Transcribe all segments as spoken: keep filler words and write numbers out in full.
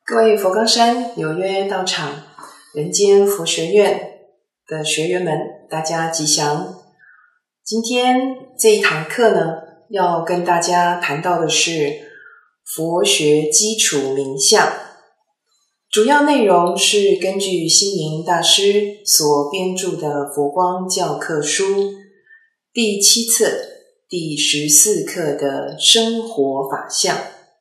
各位佛冈山纽约道场人间佛学院的学员们，大家吉祥。今天这一堂课呢，要跟大家谈到的是佛学基础冥想，主要内容是根据星云大师所编著的佛光教课书第七册第十四课的生活法相。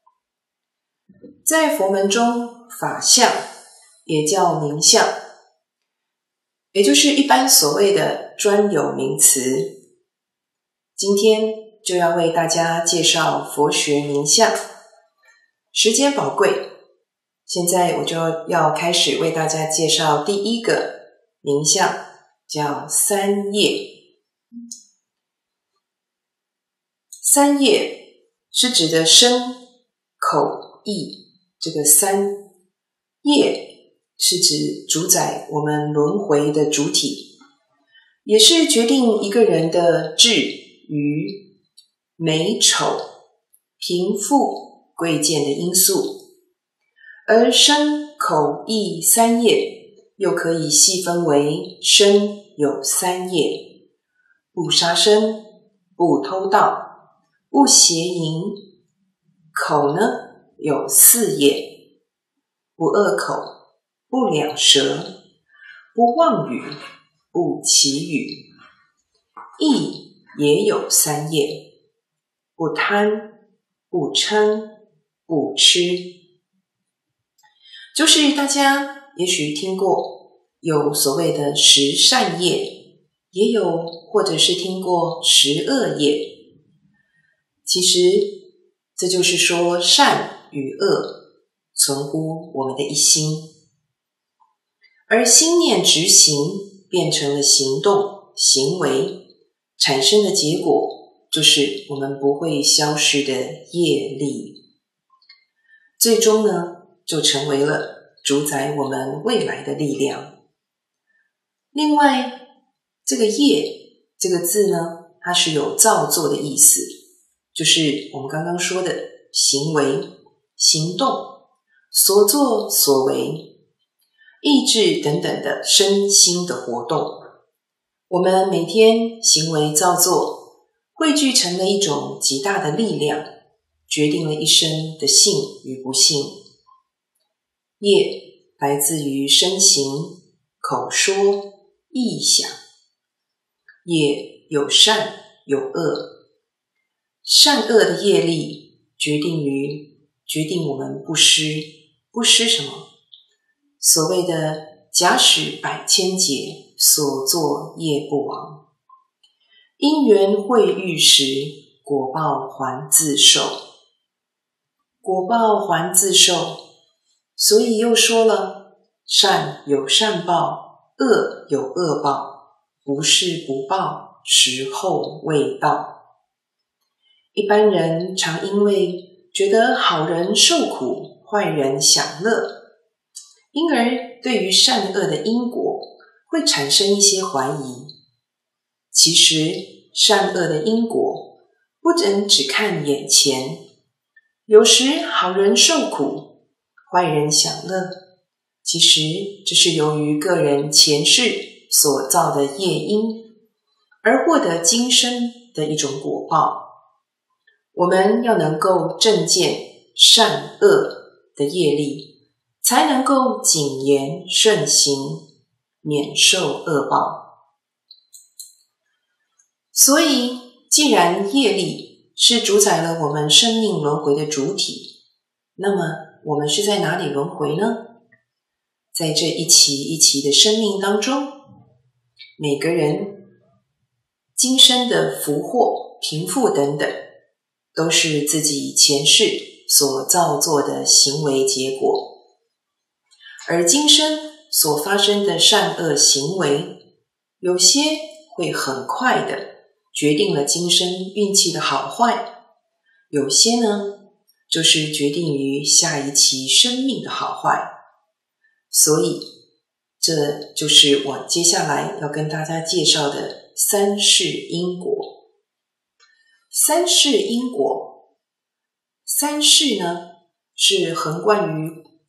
在佛门中，法相也叫冥相，也就是一般所谓的专有名词。今天就要为大家介绍佛学冥相。时间宝贵，现在我就要开始为大家介绍第一个冥相，叫三业。三业是指的身、口、意，这个三业是指主宰我们轮回的主体，也是决定一个人的智、愚、美、丑、贫富、贵贱的因素。而身、口、意三业又可以细分为身有三业：不杀生、不偷盗、不邪淫；口呢有四业：不恶口、不两舌、不妄语、不绮语；意也有三业：不贪、不嗔、不痴。就是大家也许听过有所谓的十善业，也有或者是听过十恶业。其实这就是说善与恶存乎我们的一心，而心念执行变成了行动行为，产生的结果就是我们不会消失的业力，最终呢就成为了主宰我们未来的力量。另外，这个业这个字呢，它是有造作的意思，就是我们刚刚说的行为、行动、所作所为、意志等等的身心的活动。我们每天行为造作汇聚成了一种极大的力量，决定了一生的幸与不幸。业来自于身行、口说、意想，业有善有恶，善恶的业力决定于决定我们不施，不施什么？所谓的假使百千劫，所作业不亡。因缘会遇时，果报还自受。果报还自受，所以又说了，善有善报，恶有恶报，不是不报，时候未到。一般人常因为觉得好人受苦，坏人享乐，因而对于善恶的因果会产生一些怀疑。其实善恶的因果不能只看眼前，有时好人受苦，坏人享乐，其实这是由于个人前世所造的业因，而获得今生的一种果报。我们要能够正见善恶的业力，才能够谨言慎行，免受恶报。所以既然业力是主宰了我们生命轮回的主体，那么我们是在哪里轮回呢？在这一期一期的生命当中，每个人今生的福祸、贫富等等，都是自己前世所造作的行为结果。而今生所发生的善恶行为，有些会很快的决定了今生运气的好坏，有些呢就是决定于下一期生命的好坏。所以这就是我接下来要跟大家介绍的三世因果。三世因果，三世呢是横贯于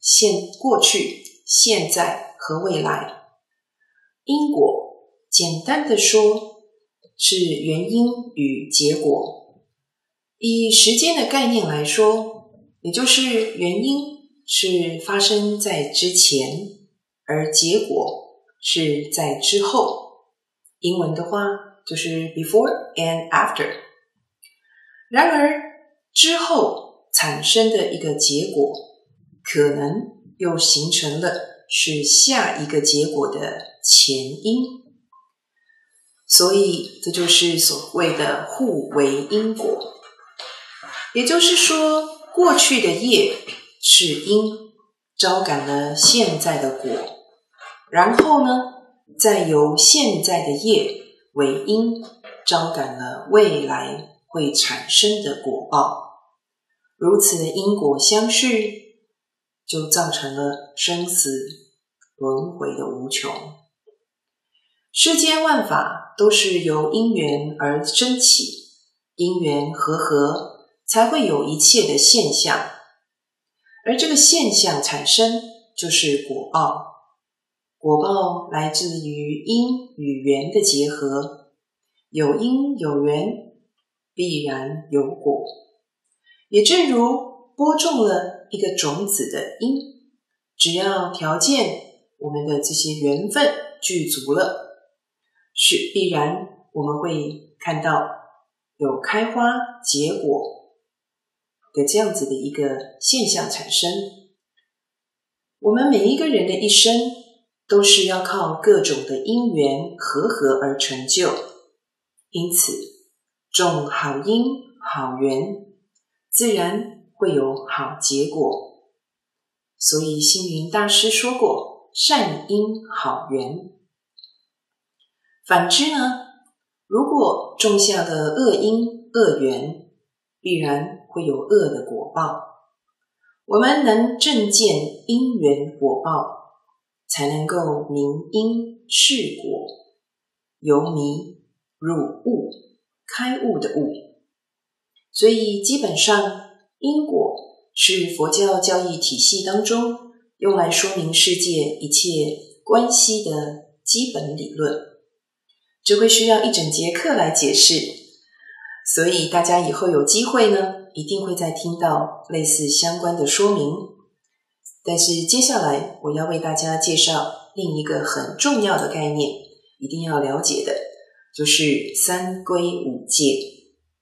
现过去、现在和未来。因果简单的说是原因与结果，以时间的概念来说，也就是原因是发生在之前，而结果是在之后。英文的话就是 before and after。 然而之后产生的一个结果，可能又形成了是下一个结果的前因，所以这就是所谓的互为因果。也就是说，过去的业是因，招感了现在的果，然后呢，再由现在的业为因，招感了未来会产生的果报。如此的因果相续，就造成了生死轮回的无穷。世间万法都是由因缘而生起，因缘和合才会有一切的现象，而这个现象产生就是果报。果报来自于因与缘的结合，有因有缘，必然有果。也正如播种了一个种子的因，只要条件我们的这些缘分具足了，是必然我们会看到有开花结果的这样子的一个现象产生。我们每一个人的一生都是要靠各种的因缘和合而成就，因此种好因好缘，自然会有好结果。所以星云大师说过，善因好缘。反之呢，如果种下了恶因恶缘，必然会有恶的果报。我们能正见因缘果报，才能够明因是果，由迷入悟，开悟的悟。所以基本上因果是佛教教义体系当中用来说明世界一切关系的基本理论，这会需要一整节课来解释，所以大家以后有机会呢，一定会再听到类似相关的说明。但是接下来我要为大家介绍另一个很重要的概念，一定要了解的，就是三皈五戒。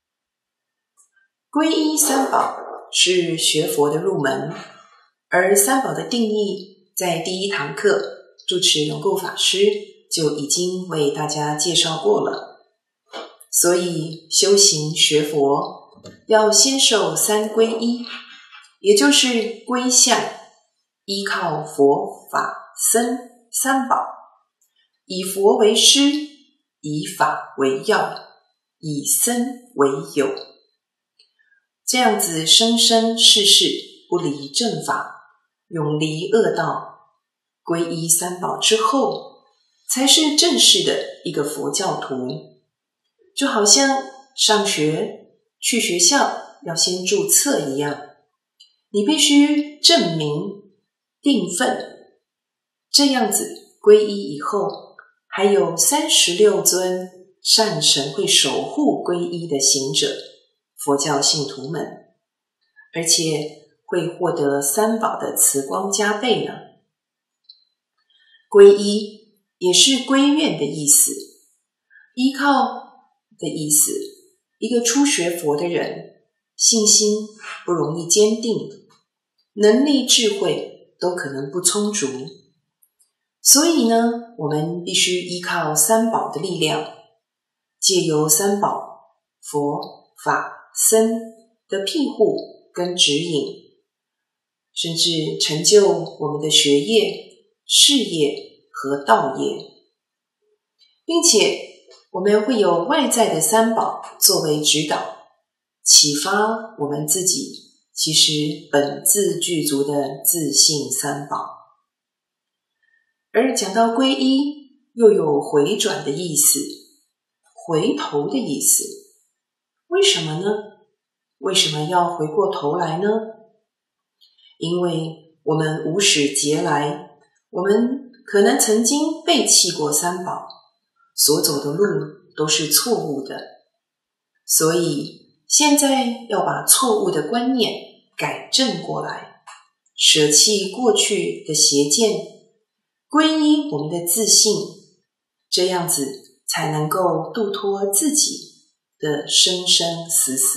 皈依三宝是学佛的入门，而三宝的定义在第一堂课住持永固法师就已经为大家介绍过了。所以修行学佛要先受三皈依，也就是归向，依靠佛法僧三宝，以佛为师，以法为要，以僧为友，这样子生生世世不离正法，永离恶道。皈依三宝之后，才是正式的一个佛教徒。就好像上学去学校要先注册一样，你必须证明定分，这样子皈依以后，还有三十六尊善神会守护皈依的行者，佛教信徒们，而且会获得三宝的慈光加倍呢。皈依也是归愿的意思，依靠的意思。一个初学佛的人，信心不容易坚定，能力智慧都可能不充足，所以呢，我们必须依靠三宝的力量，借由三宝佛法僧的庇护跟指引，甚至成就我们的学业、事业和道业，并且我们会有外在的三宝作为指导，启发我们自己其实本自具足的自性三宝。而讲到皈依，又有回转的意思，回头的意思。为什么呢？为什么要回过头来呢？因为我们无始劫来，我们可能曾经背弃过三宝，所走的路都是错误的，所以现在要把错误的观念改正过来，舍弃过去的邪见，皈依我们的自信，这样子才能够度脱自己的生生死死。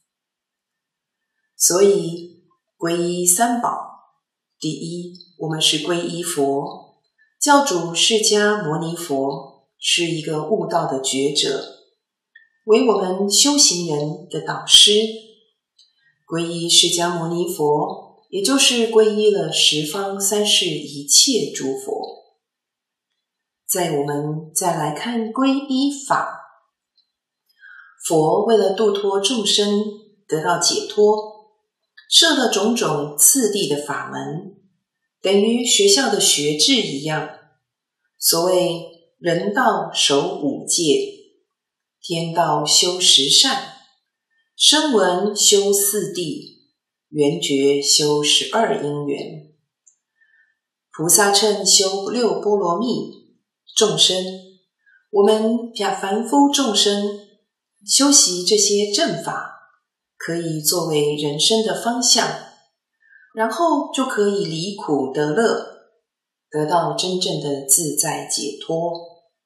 所以皈依三宝，第一，我们是皈依佛，教主释迦牟尼佛是一个悟道的觉者，为我们修行人的导师。皈依释迦牟尼佛，也就是皈依了十方三世一切诸佛。在我们再来看皈依法，佛为了度脱众生得到解脱，设了种种次第的法门，等于学校的学制一样。所谓人道守五戒，天道修十善，声闻修四谛，缘觉修十二因缘，菩萨乘修六波罗蜜。众生，我们凡夫众生修习这些正法，可以作为人生的方向，然后就可以离苦得乐，得到真正的自在解脱。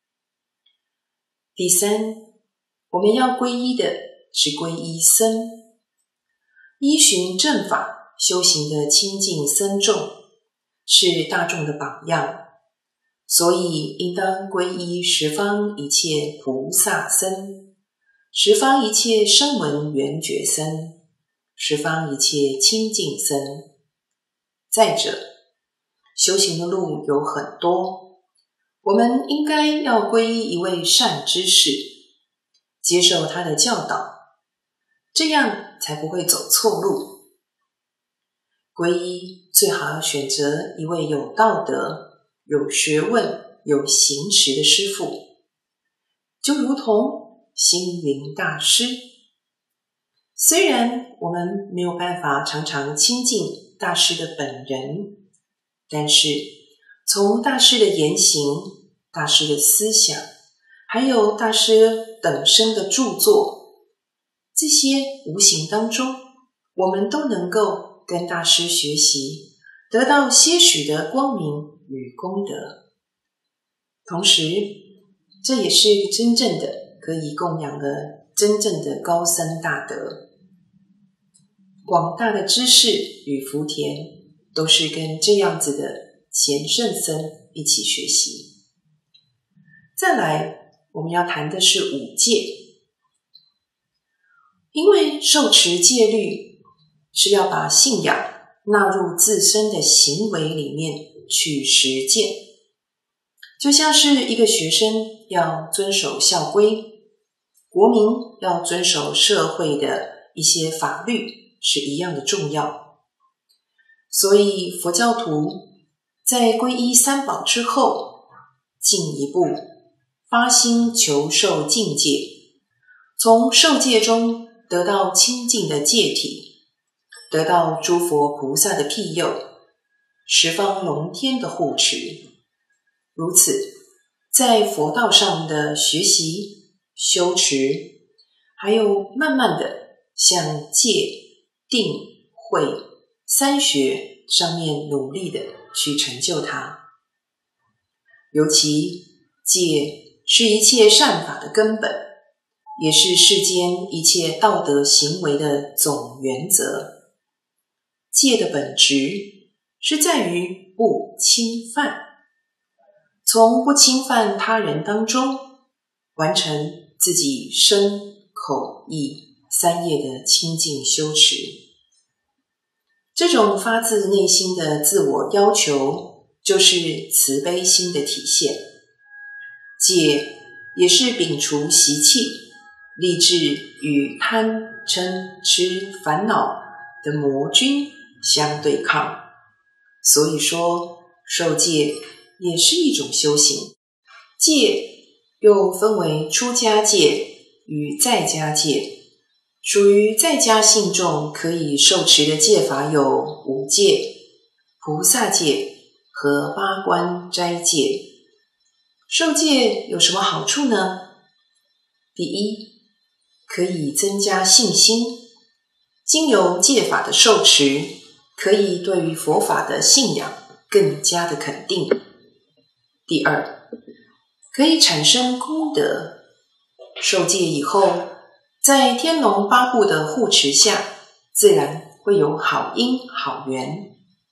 第三，我们要皈依的是皈依僧，依循正法修行的清净僧众，是大众的榜样。所以应当皈依十方一切菩萨僧，十方一切声闻缘觉僧，十方一切清净僧。再者，修行的路有很多，我们应该要皈依一位善知识，接受他的教导，这样才不会走错路。皈依最好要选择一位有道德、有学问、有行持的师父，就如同星云大师。虽然我们没有办法常常亲近大师的本人，但是从大师的言行、大师的思想，还有大师等身的著作，这些无形当中，我们都能够跟大师学习，得到些许的光明与功德。同时，这也是一个真正的可以供养的真正的高僧大德。广大的知识与福田都是跟这样子的贤圣僧一起学习。再来，我们要谈的是五戒。因为受持戒律是要把信仰纳入自身的行为里面去实践，就像是一个学生要遵守校规，国民要遵守社会的一些法律是一样的重要。所以佛教徒在皈依三宝之后，进一步发心求受净戒，从受戒中得到清净的戒体，得到诸佛菩萨的庇佑，十方龙天的护持。如此，在佛道上的学习、修持，还有慢慢的向戒、定、慧三学上面努力的去成就它。尤其戒是一切善法的根本，也是世间一切道德行为的总原则。戒的本质是在于不侵犯，从不侵犯他人当中，完成自己身、口、意三业的清净修持。这种发自内心的自我要求，就是慈悲心的体现。戒也是摒除习气，立志与贪、嗔、痴、烦恼的魔君相对抗。所以说，受戒也是一种修行。戒又分为出家戒与在家戒。属于在家信众可以受持的戒法有五戒： 菩萨戒和八关斋戒。受戒有什么好处呢？第一，可以增加信心，经由戒法的受持，可以对于佛法的信仰更加的肯定。第二，可以产生功德，受戒以后，在天龙八部的护持下，自然会有好因好缘。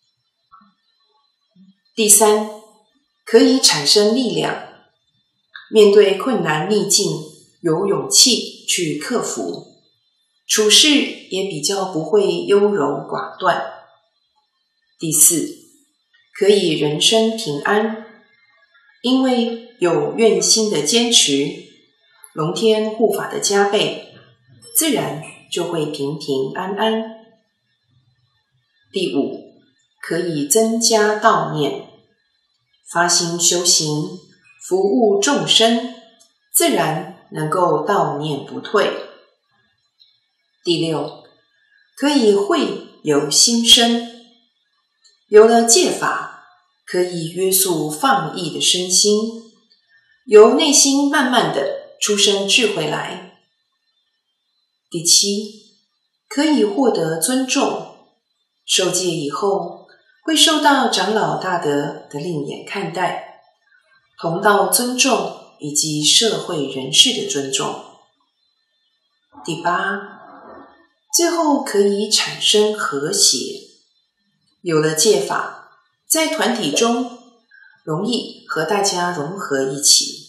第三，可以产生力量，面对困难逆境有勇气去克服，处事也比较不会优柔寡断。第四，可以人生平安，因为有愿心的坚持，龙天护法的加倍，自然就会平平安安。第五，可以增加道念，发心修行，服务众生，自然能够道念不退。第六，可以慧有心生，有了戒法，可以约束放逸的身心，由内心慢慢的出生智慧来。第七，可以获得尊重，受戒以后会受到长老大德的另眼看待，同道尊重以及社会人士的尊重。第八，最后可以产生和谐，有了戒法，在团体中容易和大家融合一起。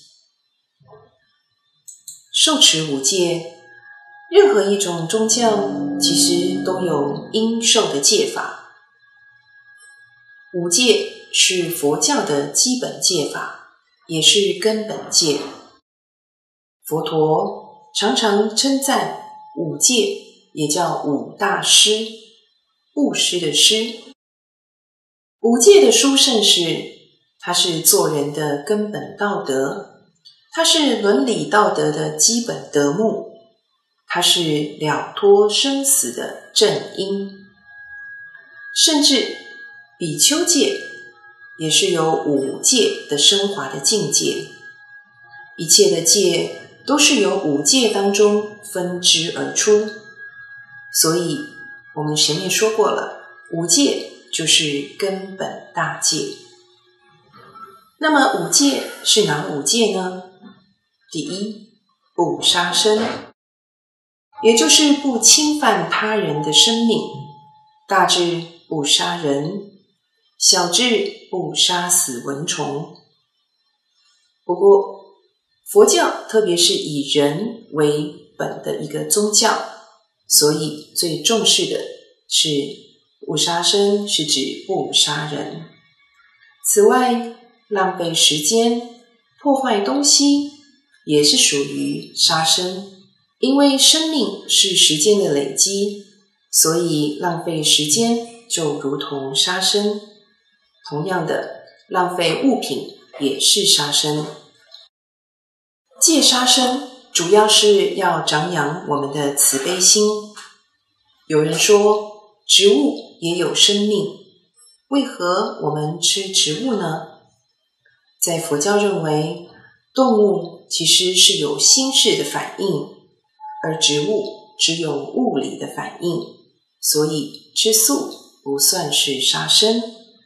受持五戒，任何一种宗教其实都有应受的戒法。五戒是佛教的基本戒法，也是根本戒。佛陀常常称赞五戒，也叫五大施，布施的施。五戒的殊胜是，它是做人的根本道德，它是伦理道德的基本德目，它是了脱生死的正因。甚至比丘戒也是有五戒的升华的境界，一切的戒都是由五戒当中分支而出。所以我们前面说过了，五戒就是根本大戒。那么五戒是哪五戒呢？第一，不杀生，也就是不侵犯他人的生命，大至不杀人，小至不杀死蚊虫。不过佛教特别是以人为本的一个宗教，所以最重视的是不杀生，是指不杀人。此外，浪费时间、破坏东西也是属于杀生，因为生命是时间的累积，所以浪费时间就如同杀生。同样的，浪费物品也是杀生。戒杀生主要是要长养我们的慈悲心。有人说，植物也有生命，为何我们吃植物呢？在佛教认为，动物其实是有心识的反应，而植物只有物理的反应，所以吃素不算是杀生。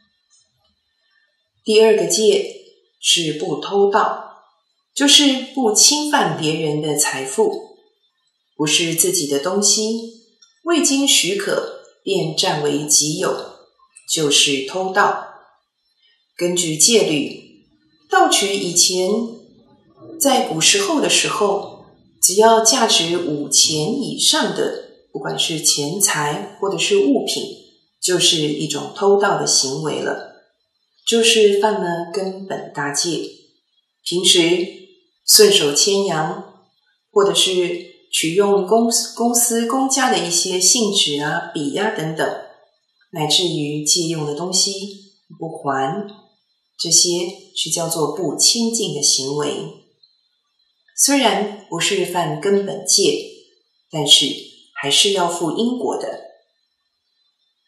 第二个戒是不偷盗，就是不侵犯别人的财富，不是自己的东西，未经许可便占为己有，就是偷盗。根据戒律，盗取以前在古时候的时候，只要价值五钱以上的，不管是钱财或者是物品，就是一种偷盗的行为了，就是犯了根本大戒。平时顺手牵羊，或者是取用公司公司公家的一些信纸啊、笔啊等等，乃至于借用的东西不还，这些是叫做不清净的行为。虽然不是犯根本戒，但是还是要负因果的。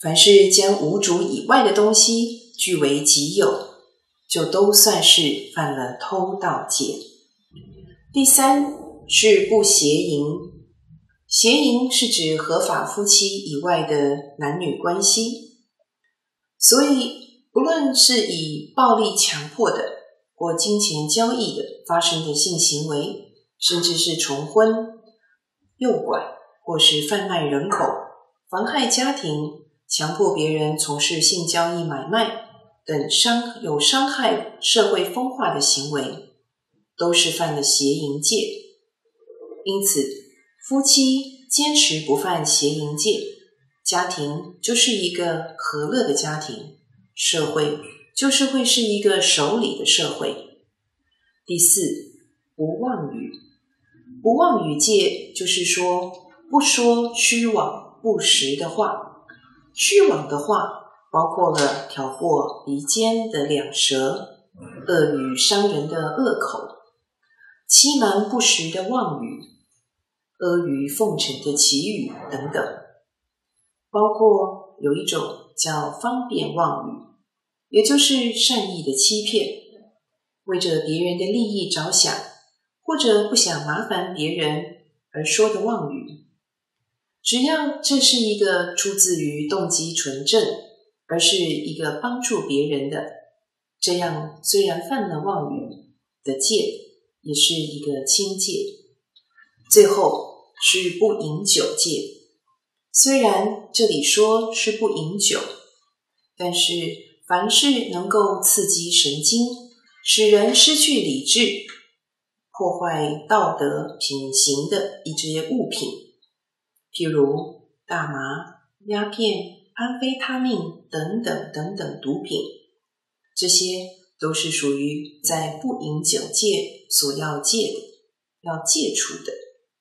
凡是将无主以外的东西据为己有，就都算是犯了偷盗戒。第三是不邪淫。邪淫是指合法夫妻以外的男女关系，所以不论是以暴力强迫的或金钱交易的发生的性行为，甚至是重婚、诱拐或是贩卖人口、妨害家庭、强迫别人从事性交易买卖等伤有伤害社会风化的行为，都是犯了邪淫戒。因此，夫妻坚持不犯邪淫戒，家庭就是一个和乐的家庭，社会就是会是一个守礼的社会。第四，不妄语。不妄语戒就是说，不说虚妄不实的话。虚妄的话包括了挑拨离间的两舌，恶语伤人的恶口，欺瞒不实的妄语，阿谀奉承的绮语等等。包括有一种叫方便妄语，也就是善意的欺骗，为着别人的利益着想，或者不想麻烦别人而说的妄语。只要这是一个出自于动机纯正，而是一个帮助别人的，这样虽然犯了妄语的戒，也是一个轻戒。最后是不饮酒戒。虽然这里说是不饮酒，但是凡是能够刺激神经，使人失去理智，破坏道德品行的一些物品，譬如大麻、鸦片、安非他命等等等等毒品，这些都是属于在不饮酒戒所要戒的，要戒除的。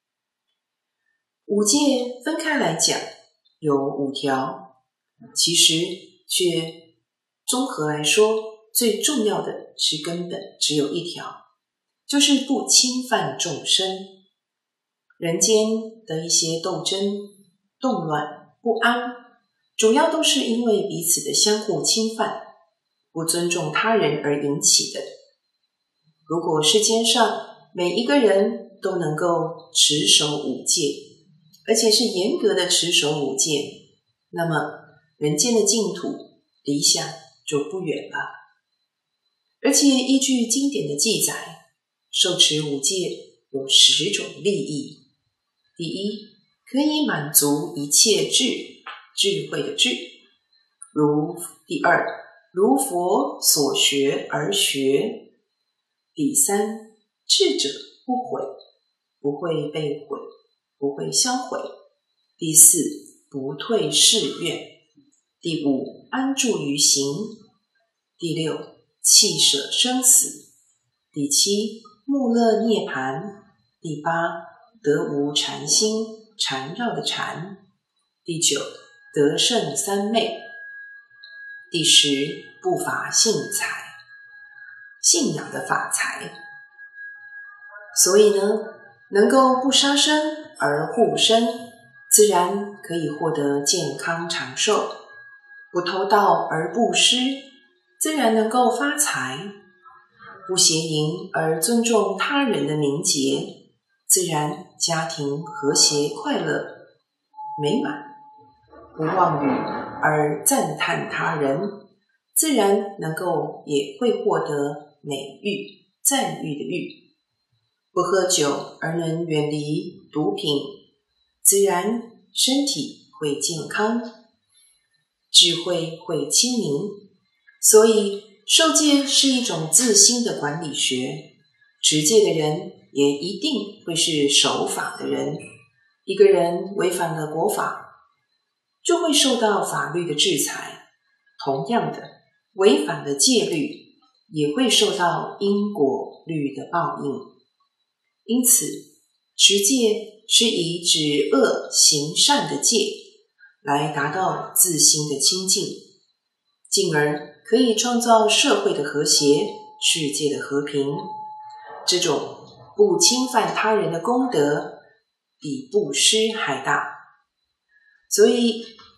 五戒分开来讲有五条，其实却综合来说，最重要的是根本只有一条，就是不侵犯众生。人间的一些斗争、动乱、不安，主要都是因为彼此的相互侵犯、不尊重他人而引起的。如果世间上每一个人都能够持守五戒，而且是严格的持守五戒，那么人间的净土离想就不远了。而且依据经典的记载，受持五戒有十种利益。第一，可以满足一切智，智慧的智。如第二，如佛所学而学。第三，智者不毁，不会被毁，不会销毁。第四，不退誓愿。第五，安住于行。第六，弃舍生死。第七，穆勒涅盘。第八，得无禅心，缠绕的缠。第九，得胜三昧。第十，不乏信财，信仰的法财。所以呢，能够不杀生而护身，自然可以获得健康长寿；不偷盗而布施，自然能够发财；不邪淫而尊重他人的名节，自然家庭和谐快乐美满；不妄语而赞叹他人，自然能够也会获得美誉、赞誉的誉；不喝酒而能远离毒品，自然身体会健康，智慧会清明。所以受戒是一种自心的管理学，持戒的人也一定会是守法的人。一个人违反了国法，就会受到法律的制裁。同样的，违反了戒律，也会受到因果律的报应。因此，持戒是以止恶行善的戒，来达到自心的清净，进而可以创造社会的和谐，世界的和平。这种不侵犯他人的功德，比布施还大。所以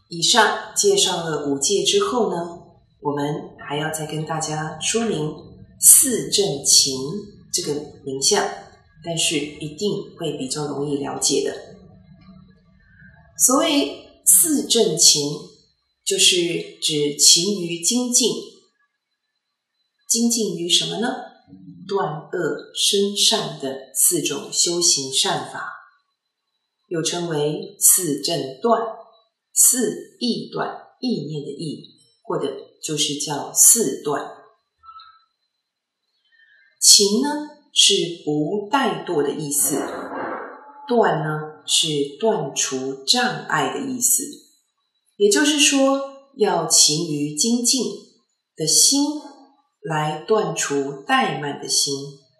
以上介绍了五戒之后呢，我们还要再跟大家说明四正勤这个名相，但是一定会比较容易了解的。所谓四正勤，就是指勤于精进。精进于什么呢？断恶生善的四种修行善法，又称为四正断，四意断，意念的意，或者就是叫四断。勤呢是不怠惰的意思，断呢是断除障碍的意思。也就是说，要勤于精进的心来断除怠慢的心，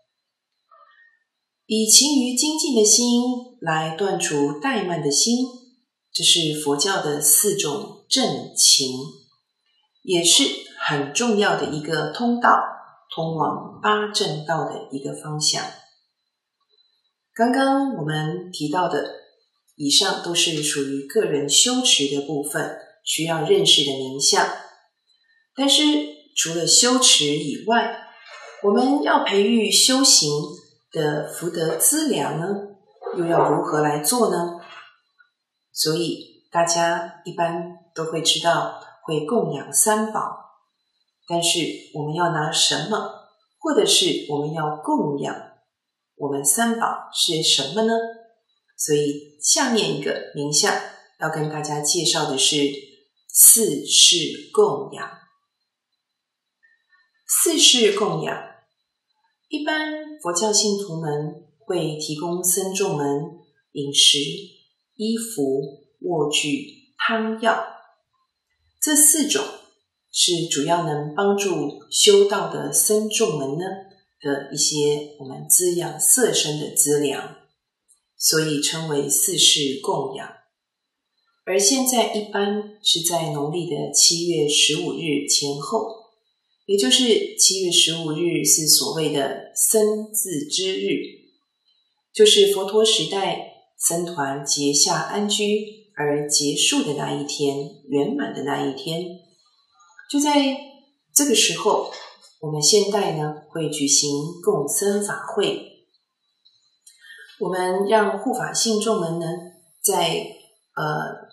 以勤于精进的心来断除怠慢的心，这是佛教的四种正勤，也是很重要的一个通道，通往八正道的一个方向。刚刚我们提到的以上都是属于个人修持的部分，需要认识的名相。但是除了修持以外，我们要培育修行的福德资粮呢，又要如何来做呢？所以大家一般都会知道会供养三宝，但是我们要拿什么，或者是我们要供养我们三宝是什么呢？所以下面一个名相要跟大家介绍的是四事供养。四事供养，一般佛教信徒们会提供僧众们饮食、衣服、卧具、汤药，这四种是主要能帮助修道的僧众们呢的一些我们滋养色身的资粮，所以称为四事供养。而现在一般是在农历的七月十五日前后，也就是七月十五日是所谓的僧自之日，就是佛陀时代僧团结下安居而结束的那一天，圆满的那一天。就在这个时候，我们现代呢会举行供僧法会，我们让护法信众们呢在呃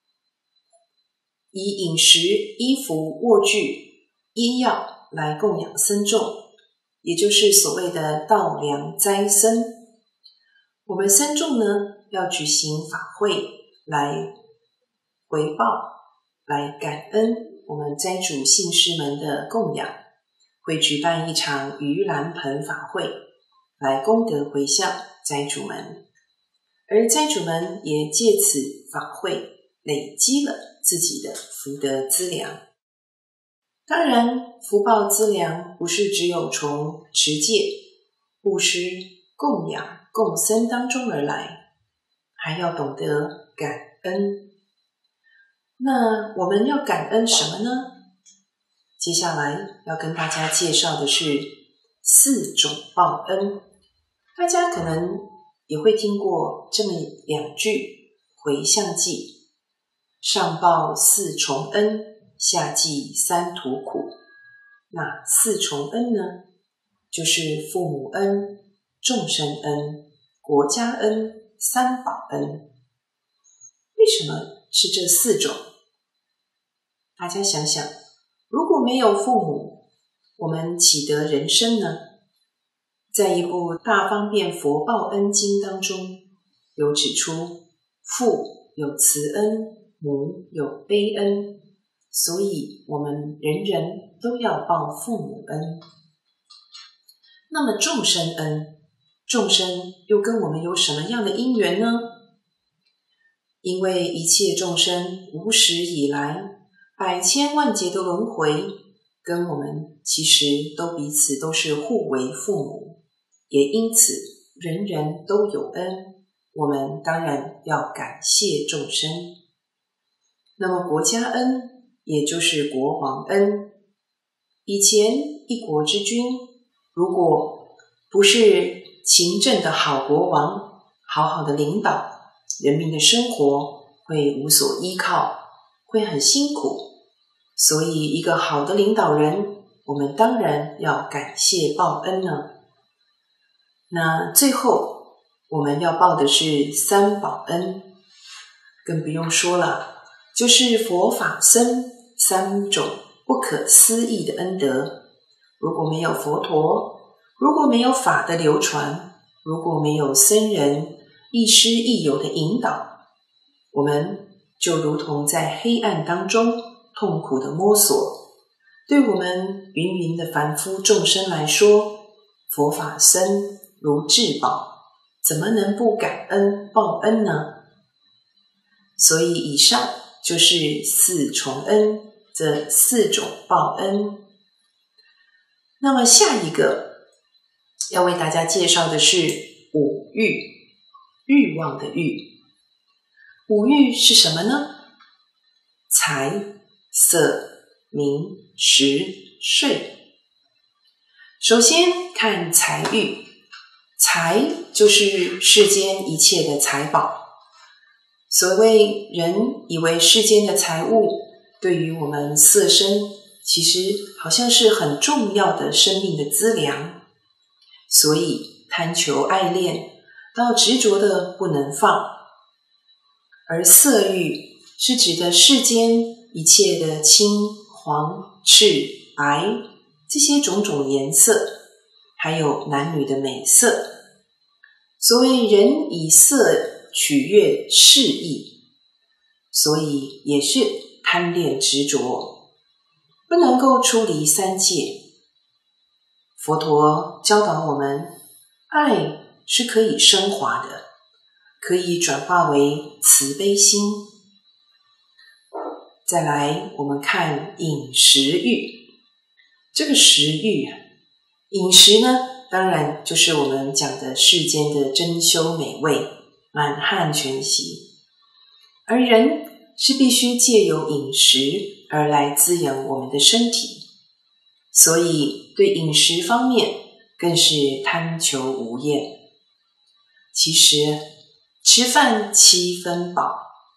以饮食、衣服、卧具、医药来供养僧众，也就是所谓的稻粮斋僧。我们僧众呢要举行法会来回报，来感恩我们斋主信士们的供养，会举办一场盂兰盆法会来功德回向斋主们，而斋主们也借此法会累积了自己的福德资粮。当然，福报资粮不是只有从持戒、布施、供养、供僧当中而来，还要懂得感恩。那我们要感恩什么呢？接下来要跟大家介绍的是四种报恩。大家可能也会听过这么两句回向偈：上报四重恩，下济三途苦。那四重恩呢，就是父母恩、众生恩、国家恩、三宝恩。为什么是这四种？大家想想，如果没有父母，我们岂得人生呢？在一部《大方便佛报恩经》当中有指出，父有慈恩，母有悲恩，所以我们人人都要报父母恩。那么众生恩，众生又跟我们有什么样的因缘呢？因为一切众生无始以来百千万劫的轮回，跟我们其实都彼此都是互为父母，也因此人人都有恩，我们当然要感谢众生。那么国家恩，也就是国王恩。以前一国之君，如果不是勤政的好国王，好好的领导，人民的生活会无所依靠， 会很辛苦，所以一个好的领导人，我们当然要感谢报恩呢。那最后我们要报的是三宝恩，更不用说了，就是佛法僧三种不可思议的恩德。如果没有佛陀，如果没有法的流传，如果没有僧人亦师亦友的引导，我们就如同在黑暗当中痛苦的摸索。对我们芸芸的凡夫众生来说，佛法僧如至宝，怎么能不感恩报恩呢？所以以上就是四重恩，这四种报恩。那么下一个要为大家介绍的是五欲，欲望的欲。五欲是什么呢？财、色、名、食、睡。首先看财欲，财就是世间一切的财宝。所谓人以为世间的财物对于我们色身其实好像是很重要的生命的资粮，所以贪求爱恋到执着的不能放。而色欲是指的世间一切的青、黄、赤、白这些种种颜色，还有男女的美色。所谓人以色取悦示意，所以也是贪恋执着，不能够出离三界。佛陀教导我们，爱是可以升华的，可以转化为慈悲心。再来我们看饮食欲，这个食欲啊，饮食呢当然就是我们讲的世间的珍馐美味，满汉全席。而人是必须借由饮食而来滋养我们的身体，所以对饮食方面更是贪求无厌。其实吃饭七分饱，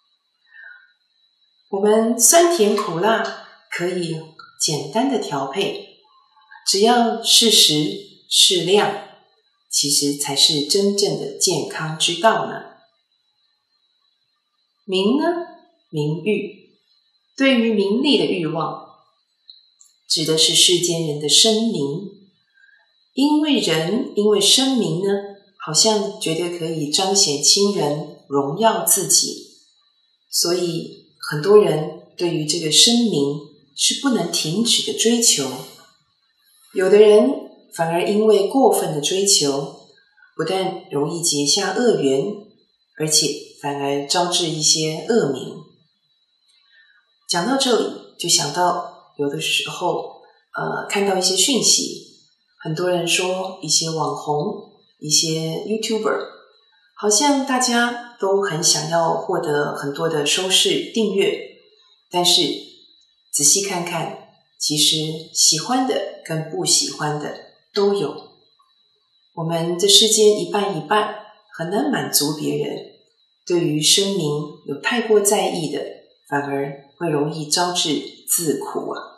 我们酸甜苦辣可以简单的调配，只要适时适量，其实才是真正的健康之道呢。名呢，名欲，对于名利的欲望，指的是世间人的声名。因为人因为声名呢，好像觉得可以彰显亲人，荣耀自己，所以很多人对于这个声名是不能停止的追求。有的人反而因为过分的追求，不但容易结下恶缘，而且反而招致一些恶名。讲到这里，就想到有的时候呃，看到一些讯息，很多人说一些网红，一些 YouTuber， 好像大家都很想要获得很多的收视订阅，但是仔细看看，其实喜欢的跟不喜欢的都有。我们这世间一半一半，很难满足别人。对于声名有太过在意的，反而会容易招致自苦啊。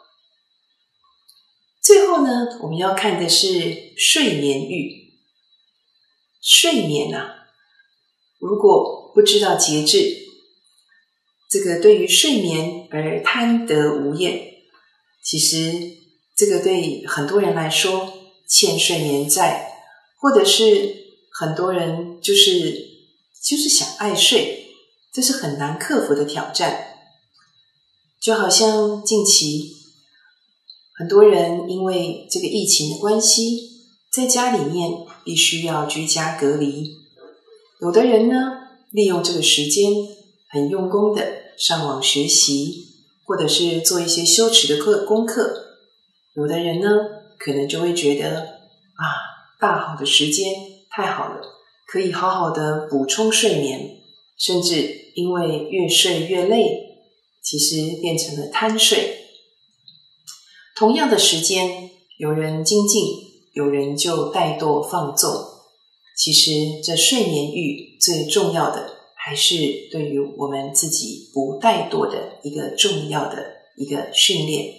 最后呢，我们要看的是睡眠欲。睡眠啊，如果不知道节制，这个对于睡眠而贪得无厌，其实这个对很多人来说欠睡眠债，或者是很多人就是就是想爱睡，这是很难克服的挑战。就好像近期很多人因为这个疫情的关系，在家里面必须要居家隔离。有的人呢，利用这个时间很用功的上网学习，或者是做一些修持的课功课。有的人呢，可能就会觉得啊，大好的时间太好了，可以好好的补充睡眠，甚至因为越睡越累，其实变成了贪睡。同样的时间，有人精进，有人就怠惰放纵。其实这睡眠欲最重要的还是对于我们自己不怠惰的一个重要的一个训练。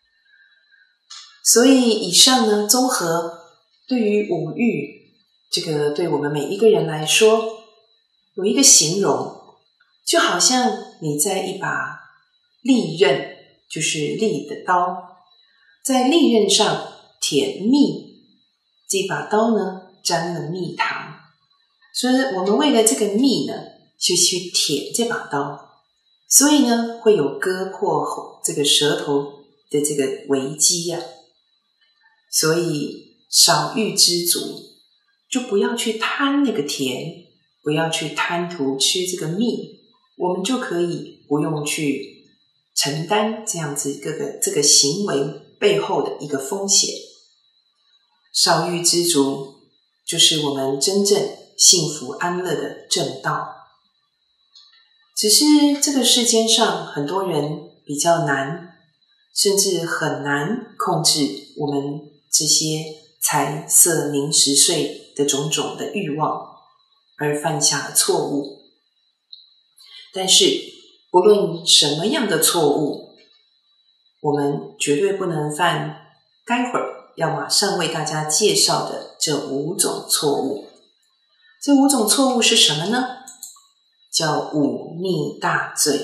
所以以上呢，综合对于五欲，这个对我们每一个人来说，有一个形容，就好像你在一把利刃，就是利的刀，在利刃上舔蜜，这把刀呢沾了蜜糖，所以我们为了这个蜜呢，就去舔这把刀，所以呢会有割破这个舌头的这个危机呀、啊。所以少欲知足，就不要去贪那个甜，不要去贪图吃这个蜜，我们就可以不用去承担这样子各个这个行为背后的一个风险。少欲知足，就是我们真正幸福安乐的正道。只是这个世间上很多人比较难，甚至很难控制我们这些财色名食睡的种种的欲望，而犯下了错误。但是不论什么样的错误，我们绝对不能犯待会儿要马上为大家介绍的这五种错误。这五种错误是什么呢？叫忤逆大罪。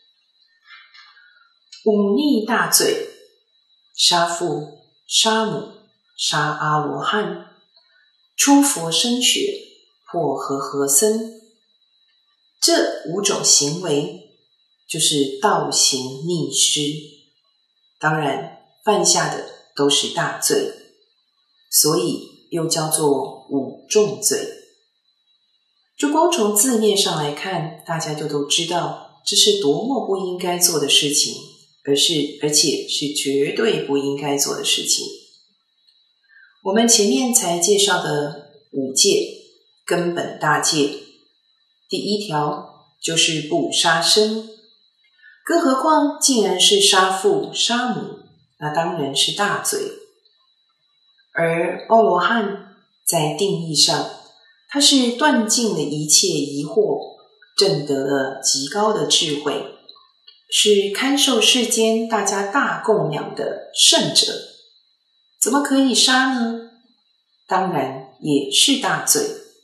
忤逆大罪，杀父、杀母、杀阿罗汉、出佛身血、破和合僧，这五种行为就是倒行逆施，当然犯下的都是大罪，所以又叫做五重罪。就光从字面上来看，大家就都知道这是多么不应该做的事情，而是而且是绝对不应该做的事情。我们前面才介绍的五戒，根本大戒，第一条就是不杀生，更何况竟然是杀父杀母，那当然是大罪。而阿罗汉在定义上，他是断尽了一切疑惑，证得了极高的智慧，是堪受世间大家大供养的圣者，怎么可以杀呢？当然也是大罪。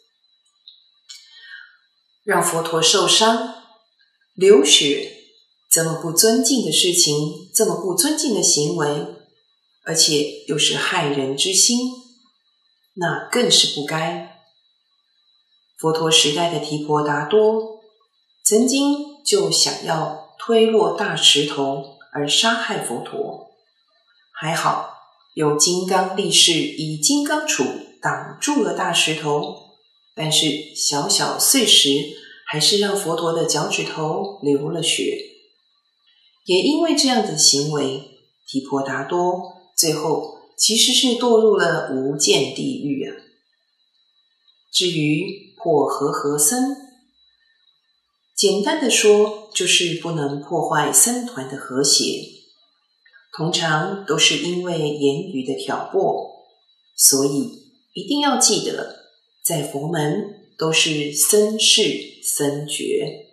让佛陀受伤，流血，这么不尊敬的事情，这么不尊敬的行为，而且又是害人之心，那更是不该。佛陀时代的提婆达多曾经就想要推落大石头而杀害佛陀，还好有金刚力士以金刚杵挡住了大石头，但是小小碎石还是让佛陀的脚趾头流了血。也因为这样的行为，提婆达多最后其实是堕入了无间地狱啊。至于破和合僧，简单的说就是不能破坏僧团的和谐，通常都是因为言语的挑拨，所以一定要记得，在佛门都是僧事僧觉。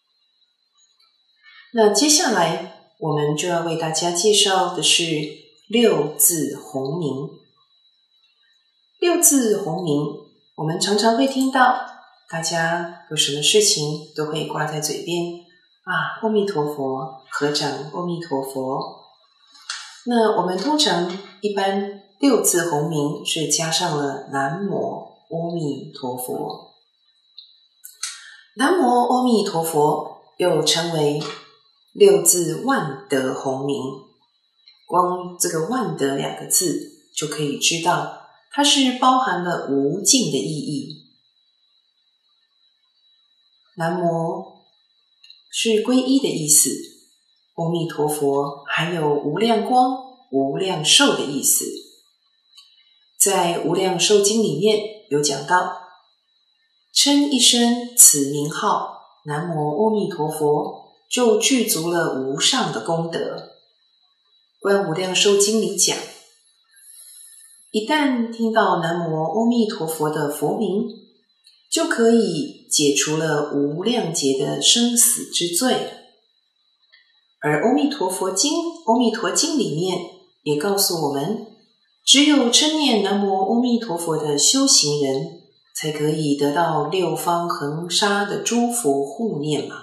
那接下来我们就要为大家介绍的是六字洪名。六字洪名，我们常常会听到，大家有什么事情都会挂在嘴边啊，阿弥陀佛，合掌阿弥陀佛。那我们通常一般六字洪名是加上了南无阿弥陀佛。南无阿弥陀佛又称为六字万德洪名，光这个万德两个字就可以知道它是包含了无尽的意义。南无是皈依的意思，阿弥陀佛还有无量光、无量寿的意思。在无量寿经里面有讲到，称一声此名号南无阿弥陀佛，就具足了无上的功德。观无量寿经里讲，一旦听到南无阿弥陀佛的佛名， 就可以解除了无量劫的生死之罪。而《阿弥陀佛经》《阿弥陀经》里面也告诉我们，只有称念南无阿弥陀佛的修行人，才可以得到六方恒沙的诸佛护念嘛。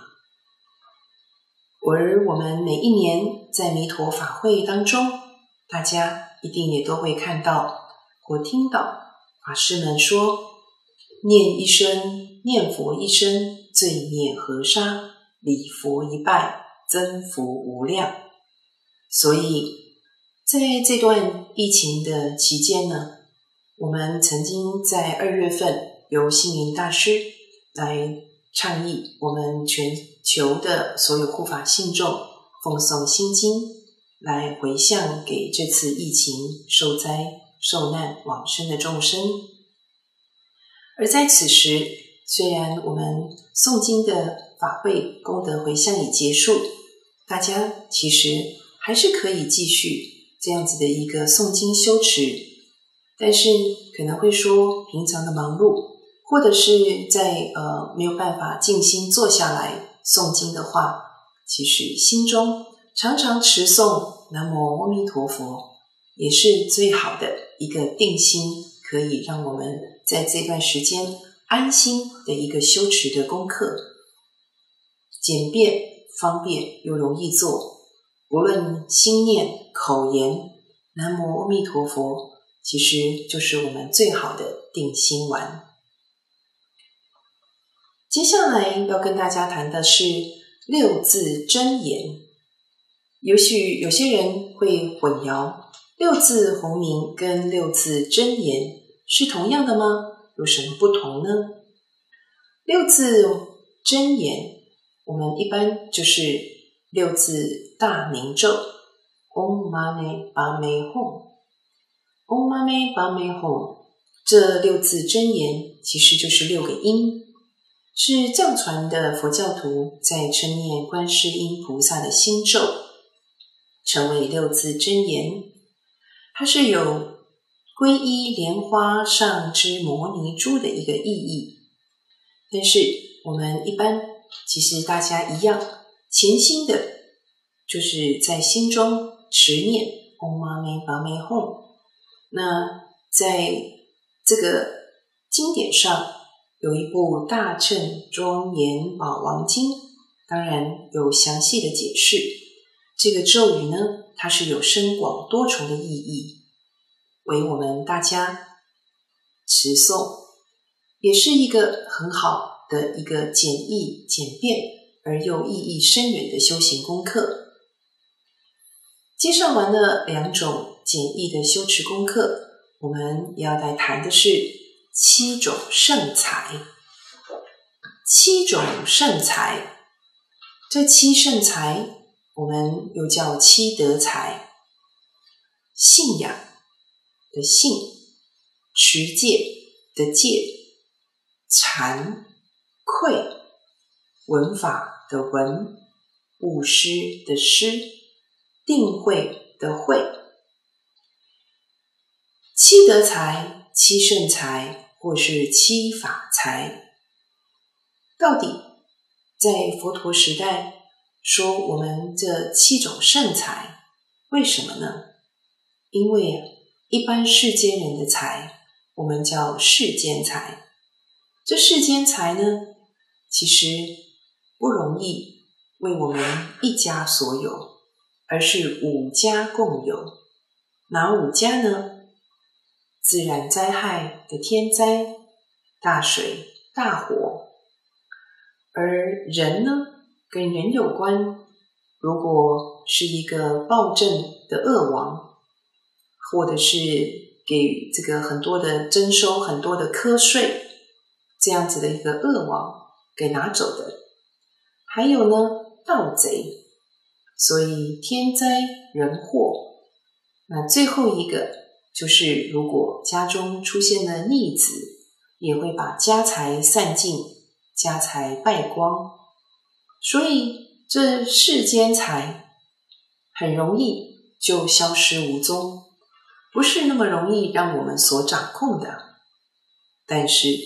而我们每一年在弥陀法会当中，大家一定也都会看到或听到法师们说，念一声，念佛一声，罪孽河沙，礼佛一拜，增福无量。所以在这段疫情的期间呢，我们曾经在二月份由星云大师来倡议，我们全球的所有护法信众奉诵心经，来回向给这次疫情受灾受难往生的众生。而在此时，虽然我们诵经的法会功德回向已结束，大家其实还是可以继续这样子的一个诵经修持，但是可能会说平常的忙碌，或者是在呃没有办法静心坐下来诵经的话，其实心中常常持诵南无阿弥陀佛，也是最好的一个定心，可以让我们在这段时间安心的一个修持的功课。简便方便又容易做，无论心念口言南无阿弥陀佛，其实就是我们最好的定心丸。接下来要跟大家谈的是六字真言。也许有些人会混淆，六字洪名跟六字真言是同样的吗？有什么不同呢？六字真言，我们一般就是六字大明咒 Om Mani Padme Hum Om Mani Padme Hum， 这六字真言其实就是六个音，是藏传的佛教徒在称念观世音菩萨的心咒，成为六字真言。它是有皈依莲花上之摩尼珠的一个意义。但是我们一般其实大家一样，潜心的就是在心中持念 Om Mani Padme Hum。 那在这个经典上有一部大乘庄严宝王经，当然有详细的解释。这个咒语呢，它是有深广多重的意义，为我们大家持诵，也是一个很好的一个简易简便而又意义深远的修行功课。介绍完了两种简易的修持功课，我们要来谈的是七种圣财。七种圣财，这七圣财我们又叫七德财。信仰的信，持戒的戒，禅愧，闻法的闻，布施的施，定慧的慧。七德财、七圣财或是七法财，到底在佛陀时代说我们这七种圣财，为什么呢？因为一般世间人的财我们叫世间财，这世间财呢，其实不容易为我们一家所有，而是五家共有。哪五家呢？自然灾害的天灾，大水、大火。而人呢，跟人有关，如果是一个暴政的恶王，或者是给这个很多的征收很多的课税，这样子的一个恶王给拿走的。还有呢，盗贼。所以天灾人祸。那最后一个就是如果家中出现了逆子，也会把家财散尽，家财败光。所以这世间财很容易就消失无踪，不是那么容易让我们所掌控的。但是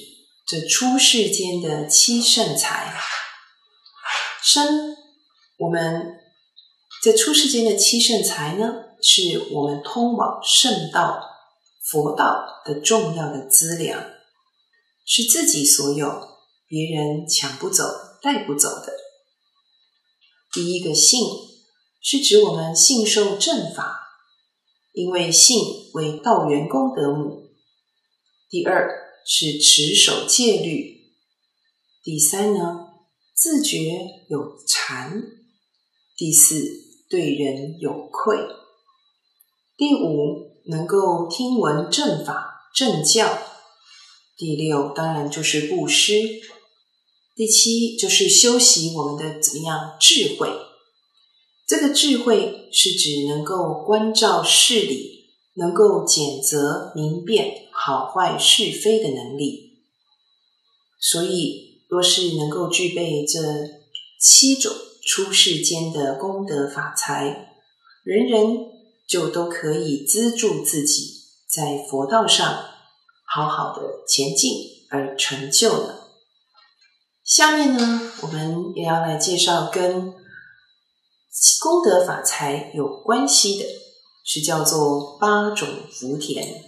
这出世间的七圣财。生，我们这出世间的七圣财呢，是我们通往圣道、佛道的重要的资粮，是自己所有，别人抢不走、带不走的。第一个信，是指我们信受正法，因为信为道源功德母。第二是持守戒律。第三呢，自觉有禅。第四，对人有愧。第五，能够听闻正法正教。第六，当然就是布施。第七，就是修习我们的怎么样智慧。这个智慧是指能够观照事理，能够检则明辨好坏是非的能力。所以若是能够具备这七种出世间的功德法财，人人就都可以资助自己在佛道上好好的前进而成就了。下面呢，我们也要来介绍跟功德法财有关系的，是叫做八种福田。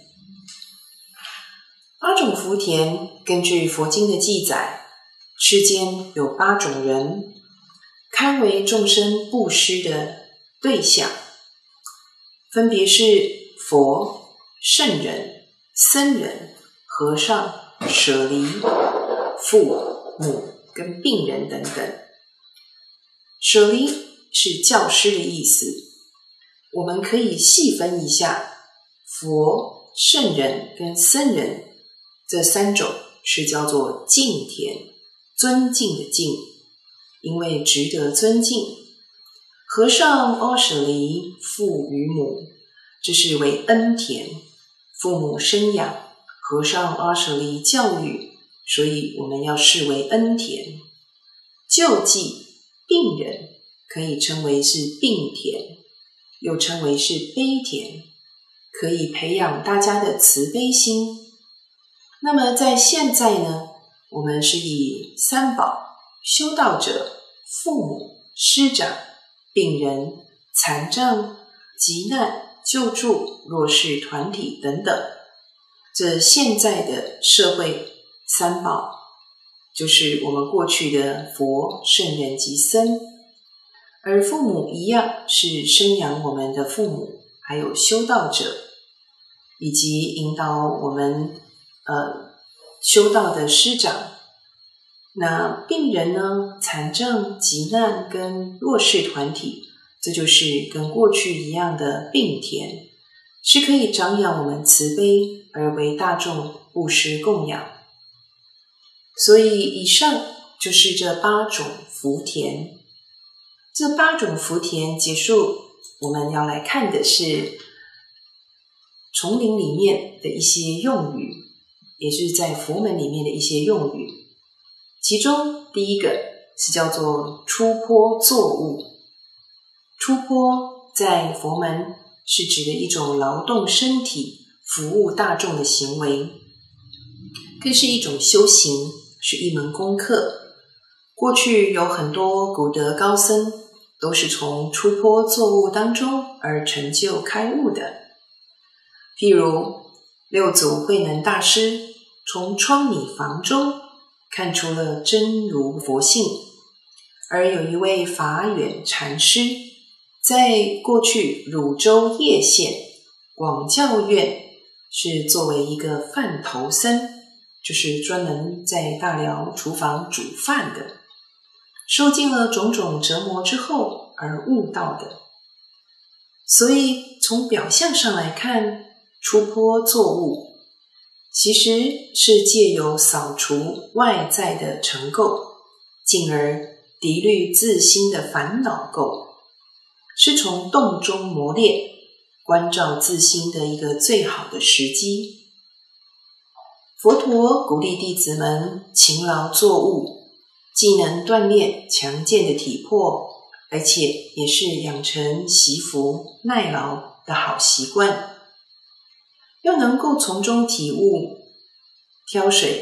八种福田，根据佛经的记载，世间有八种人，堪为众生布施的对象，分别是佛、圣人、僧人、和尚、舍利、父母跟病人等等。舍利是教师的意思，我们可以细分一下，佛、圣人跟僧人这三种是叫做敬田，尊敬的敬，因为值得尊敬。和尚阿舍离，父与母，这是为恩田，父母生养，和尚阿舍离教育，所以我们要视为恩田。救济病人可以称为是病田，又称为是悲田，可以培养大家的慈悲心。那么在现在呢，我们是以三宝、修道者、父母、师长、病人、残障、急难、救助、弱势团体等等，这现在的社会三宝，就是我们过去的佛、圣人及僧。而父母一样是生养我们的父母，还有修道者，以及引导我们呃修道的师长。那病人呢，残障、急难跟弱势团体，这就是跟过去一样的病田，是可以长养我们慈悲而为大众布施供养。所以以上就是这八种福田。这八种福田结束，我们要来看的是丛林里面的一些用语，也是在佛门里面的一些用语。其中第一个是叫做出坡作物。出坡在佛门是指的一种劳动身体、服务大众的行为，更是一种修行，是一门功课。过去有很多古德高僧都是从出坡作物当中而成就开悟的。譬如六祖慧能大师从疮米房中看出了真如佛性，而有一位法远禅师在过去汝州叶县广教院是作为一个饭头僧，就是专门在大寮厨房煮饭的，受尽了种种折磨之后而悟道的。所以从表象上来看，出坡作物其实是借由扫除外在的尘垢，进而涤滤自心的烦恼垢，是从洞中磨练关照自心的一个最好的时机。佛陀鼓励弟子们勤劳作物，既能锻炼强健的体魄，而且也是养成惜福耐劳的好习惯，又能够从中体悟挑水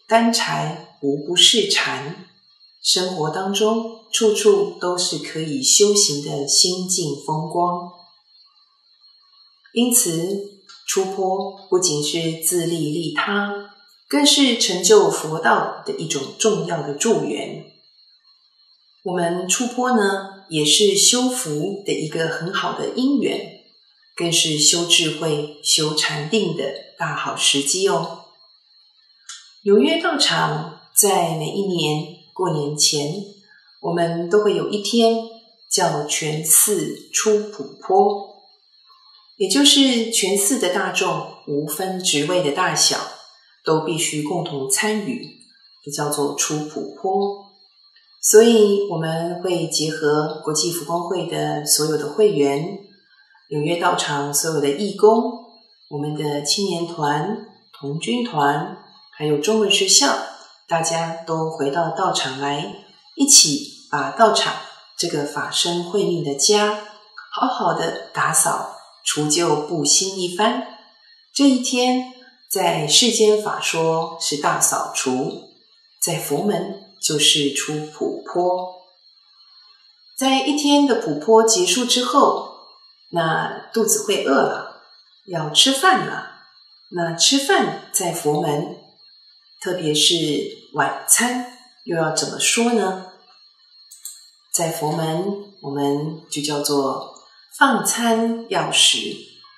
担柴无不是禅，生活当中处处都是可以修行的心境风光。因此出坡不仅是自利利他，更是成就佛道的一种重要的助缘。我们出坡呢，也是修福的一个很好的因缘，更是修智慧、修禅定的大好时机哦。纽约道场在每一年过年前，我们都会有一天叫全寺出普坡，也就是全寺的大众无分职位的大小，都必须共同参与，也叫做出普坡。所以我们会结合国际佛光会的所有的会员，纽约道场所有的义工，我们的青年团、童军团，还有中文学校，大家都回到道场来，一起把道场这个法身慧命的家好好的打扫除旧布新一番。这一天在世间法说是大扫除，在佛门就是出普坡。在一天的普坡结束之后，那肚子会饿了，要吃饭了。那吃饭在佛门，特别是晚餐，又要怎么说呢？在佛门，我们就叫做放餐药食。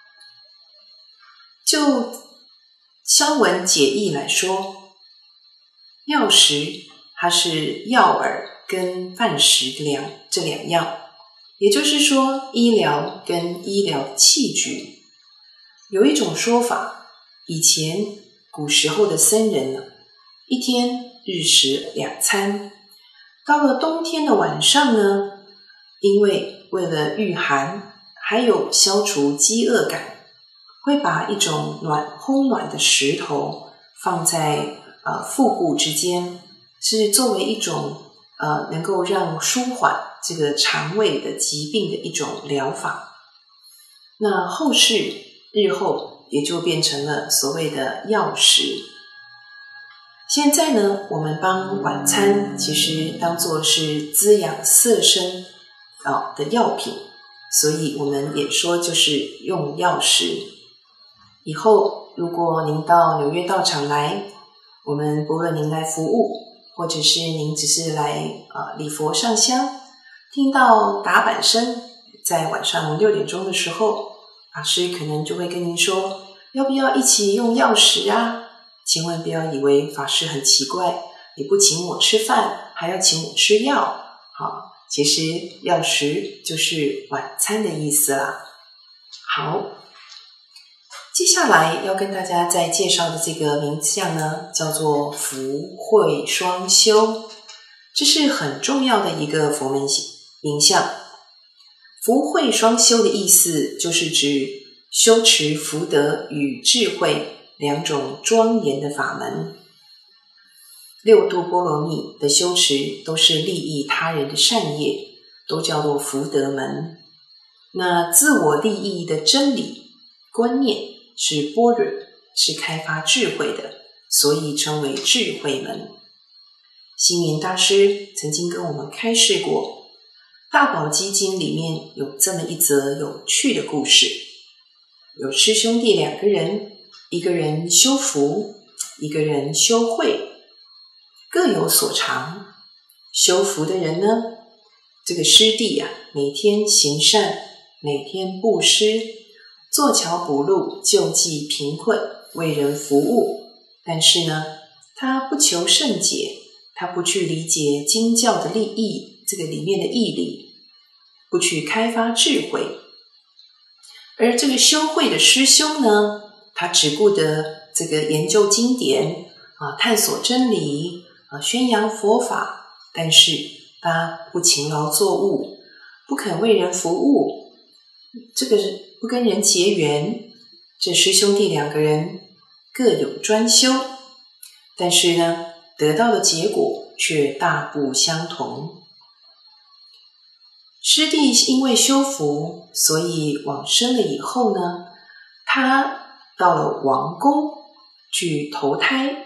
就消文解义来说，药食它是药饵跟饭食两这两样，也就是说医疗跟医疗器具。有一种说法，以前古时候的僧人呢，一天日食两餐，到了冬天的晚上呢，因为为了御寒还有消除饥饿感，会把一种暖烘暖的石头放在呃腹部之间，是作为一种呃能够让舒缓这个肠胃的疾病的一种疗法。那后世日后也就变成了所谓的药食。现在呢，我们帮晚餐其实当作是滋养色身、哦、的药品，所以我们也说就是用药食。以后如果您到纽约道场来，我们不论您来服务，或者是您只是来呃礼佛上香，听到打板声，在晚上六点钟的时候，法师可能就会跟您说，要不要一起用药食啊？千万不要以为法师很奇怪，你不请我吃饭，还要请我吃药。好，其实药食就是晚餐的意思啦。好，接下来要跟大家再介绍的这个名相呢，叫做福慧双修，这是很重要的一个佛门名相。福慧双修的意思就是指修持福德与智慧两种庄严的法门。六度波罗蜜的修持都是利益他人的善业，都叫做福德门。那自我利益的真理观念是般若，是开发智慧的，所以称为智慧门。星云大师曾经跟我们开示过，大宝积经里面有这么一则有趣的故事。有师兄弟两个人，一个人修福，一个人修慧，各有所长。修福的人呢，这个师弟啊，每天行善，每天布施，做桥补路，救济贫困，为人服务。但是呢，他不求甚解，他不去理解经教的利益，这个里面的义理，不去开发智慧。而这个修慧的师兄呢，他只顾得这个研究经典啊，探索真理啊，宣扬佛法，但是他不勤劳作务，不肯为人服务，这个不跟人结缘。这师兄弟两个人各有专修，但是呢，得到的结果却大不相同。师弟因为修福，所以往生了以后呢，他到了王宫去投胎，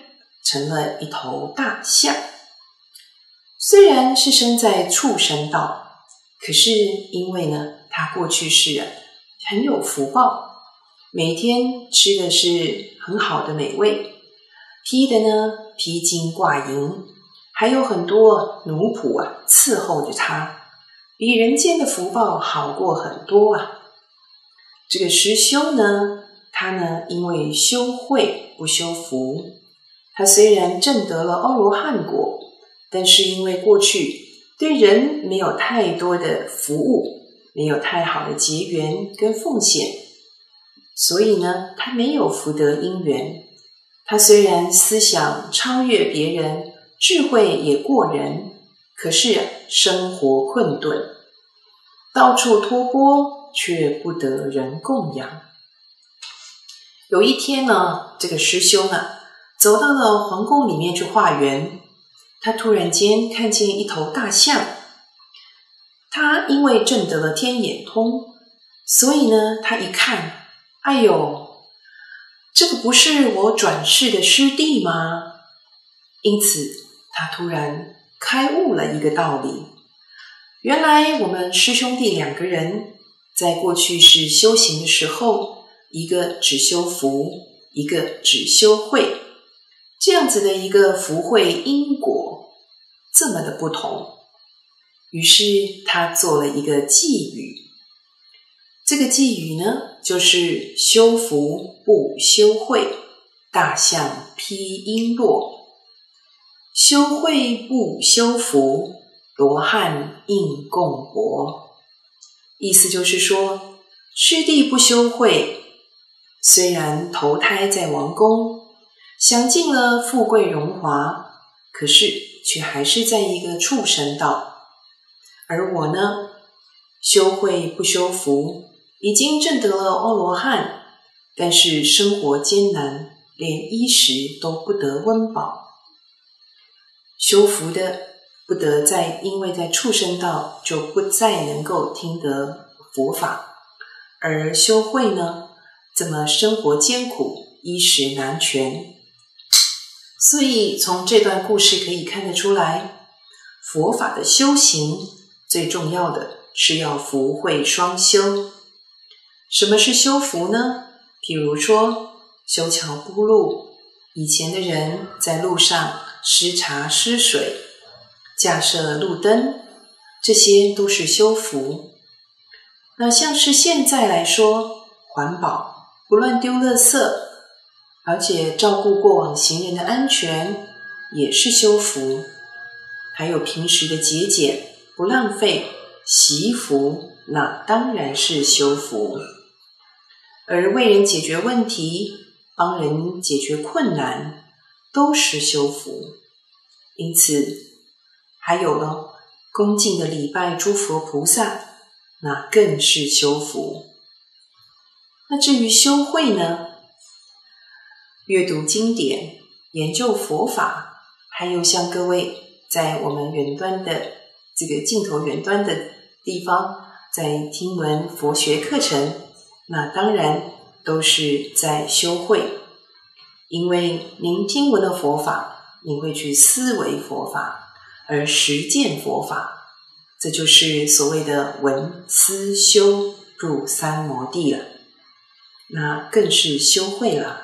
成了一头大象。虽然是生在畜生道，可是因为呢，他过去世啊很有福报，每天吃的是很好的美味，披的呢披金挂银，还有很多奴仆啊伺候着他，比人间的福报好过很多啊。这个实修呢，他呢因为修慧不修福，他虽然证得了阿罗汉果，但是因为过去对人没有太多的服务，没有太好的结缘跟奉献，所以呢他没有福德因缘。他虽然思想超越别人，智慧也过人，可是生活困顿，到处托钵，却不得人供养。有一天呢，这个师兄啊走到了皇宫里面去化缘，他突然间看见一头大象。他因为证得了天眼通，所以呢他一看，哎呦，这个不是我转世的师弟吗？因此他突然开悟了一个道理，原来我们师兄弟两个人在过去是修行的时候，一个只修福，一个只修慧，这样子的一个福慧因果这么的不同。于是他做了一个寄语，这个寄语呢就是修福不修慧，大象披璎珞，修慧不修福，罗汉应供钵。意思就是说，师弟不修慧，虽然投胎在王宫，享尽了富贵荣华，可是却还是在一个畜生道。而我呢，修慧不修福，已经证得了阿罗汉，但是生活艰难，连衣食都不得温饱。修福的不得再因为在畜生道就不再能够听得佛法，而修慧呢，这么生活艰苦，衣食难全。所以从这段故事可以看得出来，佛法的修行最重要的是要福慧双修。什么是修福呢？譬如说修桥铺路，以前的人在路上施茶施水，架设路灯，这些都是修福。那像是现在来说，环保，不乱丢垃圾，而且照顾过往行人的安全，也是修福。还有平时的节俭，不浪费，惜福，那当然是修福。而为人解决问题，帮人解决困难，都是修福。因此还有呢，恭敬的礼拜诸佛菩萨，那更是修福。那至于修慧呢，阅读经典，研究佛法，还有像各位在我们远端的这个镜头远端的地方，在听闻佛学课程，那当然都是在修慧。因为您听闻了佛法，您会去思维佛法，而实践佛法，这就是所谓的闻思修入三摩地了，那更是修慧了。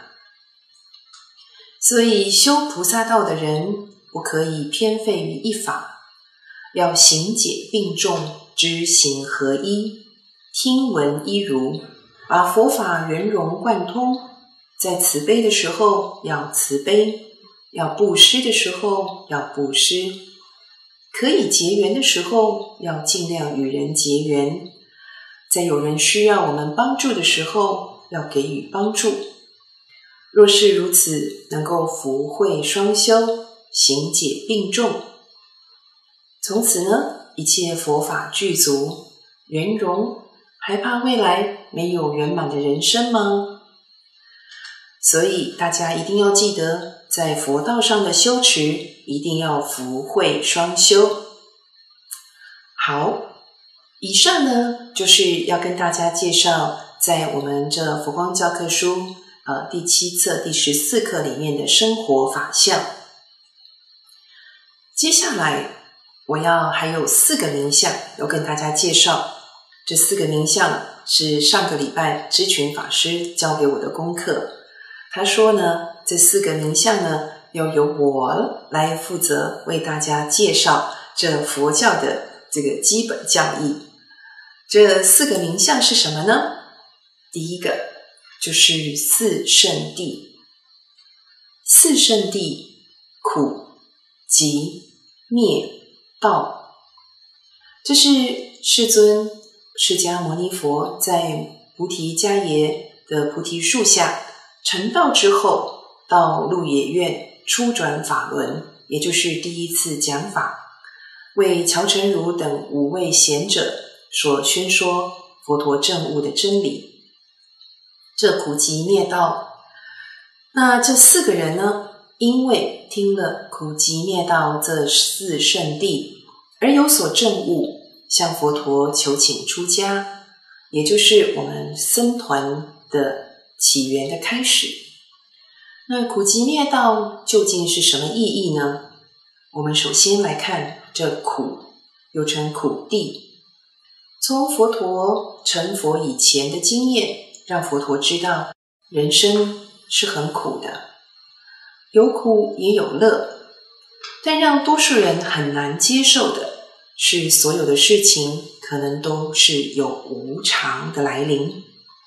所以修菩萨道的人不可以偏废于一法，要行解并重，知行合一，听闻一如，把佛法圆融贯通。在慈悲的时候要慈悲，要布施的时候要布施，可以结缘的时候要尽量与人结缘，在有人需要我们帮助的时候要给予帮助。若是如此，能够福慧双修，行解并重，从此呢，一切佛法具足圆融，还怕未来没有圆满的人生吗？所以大家一定要记得，在佛道上的修持一定要福慧双修。好，以上呢就是要跟大家介绍在我们这佛光教科书呃第七册第十四课里面的生活法相。接下来我要还有四个名相要跟大家介绍，这四个名相是上个礼拜知群法师教给我的功课。他说呢，这四个名相呢要由我来负责为大家介绍这佛教的这个基本教义。这四个名相是什么呢？第一个就是四圣谛。四圣谛，苦、集、灭、道。这是世尊释迦牟尼佛在菩提迦耶的菩提树下成道之后，到鹿野苑初转法轮，也就是第一次讲法，为乔成儒等五位贤者所宣说佛陀证悟的真理。这苦集灭道，那这四个人呢，因为听了苦集灭道这四圣谛而有所证悟，向佛陀求请出家，也就是我们僧团的起源的开始。那苦集灭道究竟是什么意义呢？我们首先来看这苦，又称苦谛。从佛陀成佛以前的经验，让佛陀知道人生是很苦的，有苦也有乐，但让多数人很难接受的是，所有的事情可能都是有无常的来临。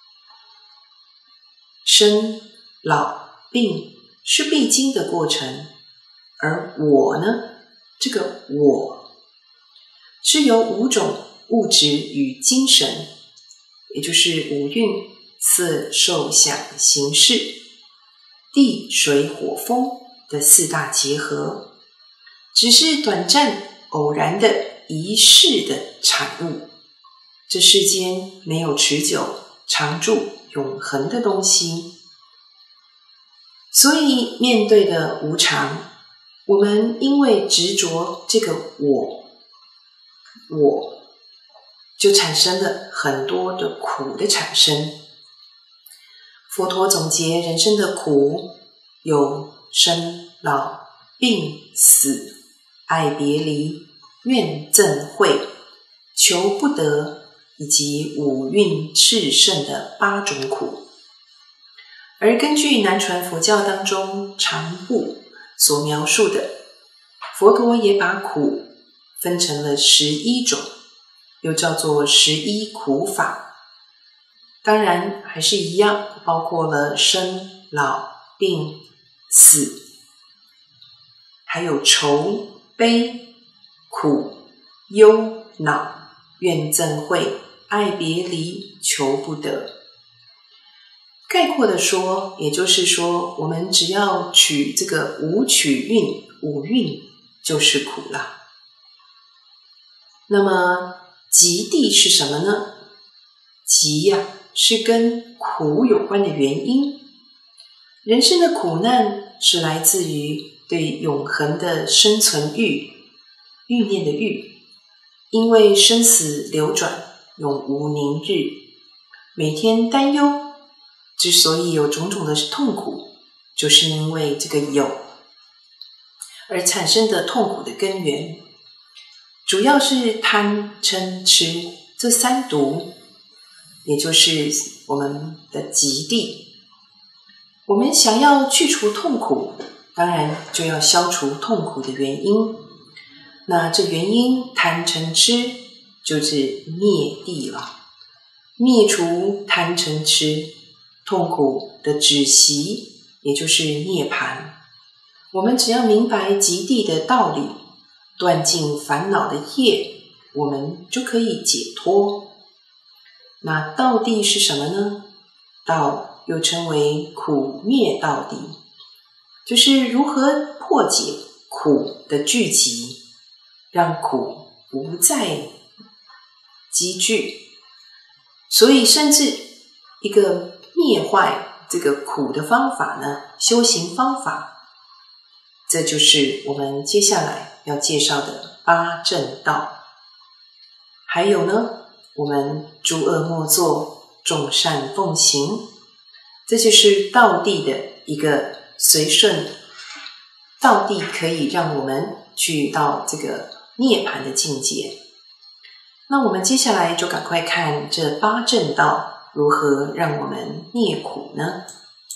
生、老、病是必经的过程，而我呢，这个我是由五种物质与精神，也就是五蕴、色、受、想、行、识、地、水、火、风的四大结合，只是短暂偶然的一世的产物。这世间没有持久、常住、永恒的东西，所以面对的无常，我们因为执着这个我，我就产生了很多的苦的产生。佛陀总结人生的苦有生、老、病、死、爱别离、怨憎会、求不得，以及五蕴炽盛的八种苦。而根据南传佛教当中常部所描述的，佛陀也把苦分成了十一种，又叫做十一苦法。当然还是一样，包括了生、老、病、死，还有愁、悲、苦、忧、恼、怨憎会、爱别离、求不得。概括的说，也就是说，我们只要取这个五取蕴，五蕴就是苦了。那么集谛是什么呢？集呀、啊，是跟苦有关的原因。人生的苦难是来自于对永恒的生存欲，欲念的欲，因为生死流转，永无宁日，每天担忧。之所以有种种的痛苦，就是因为这个有而产生的痛苦的根源，主要是贪嗔痴这三毒，也就是我们的集谛。我们想要去除痛苦，当然就要消除痛苦的原因。那这原因贪嗔痴就是灭谛了，灭除贪嗔痴，痛苦的止息，也就是涅槃。我们只要明白集谛的道理，断尽烦恼的业，我们就可以解脱。那道谛是什么呢？道又称为苦灭道谛，就是如何破解苦的聚集，让苦不再积聚。所以甚至一个灭坏这个苦的方法呢，修行方法，这就是我们接下来要介绍的八正道。还有呢，我们诸恶莫作，众善奉行， 这就是道地的一个随顺，道地可以让我们去到这个涅槃的境界。那我们接下来就赶快看这八正道如何让我们灭苦呢？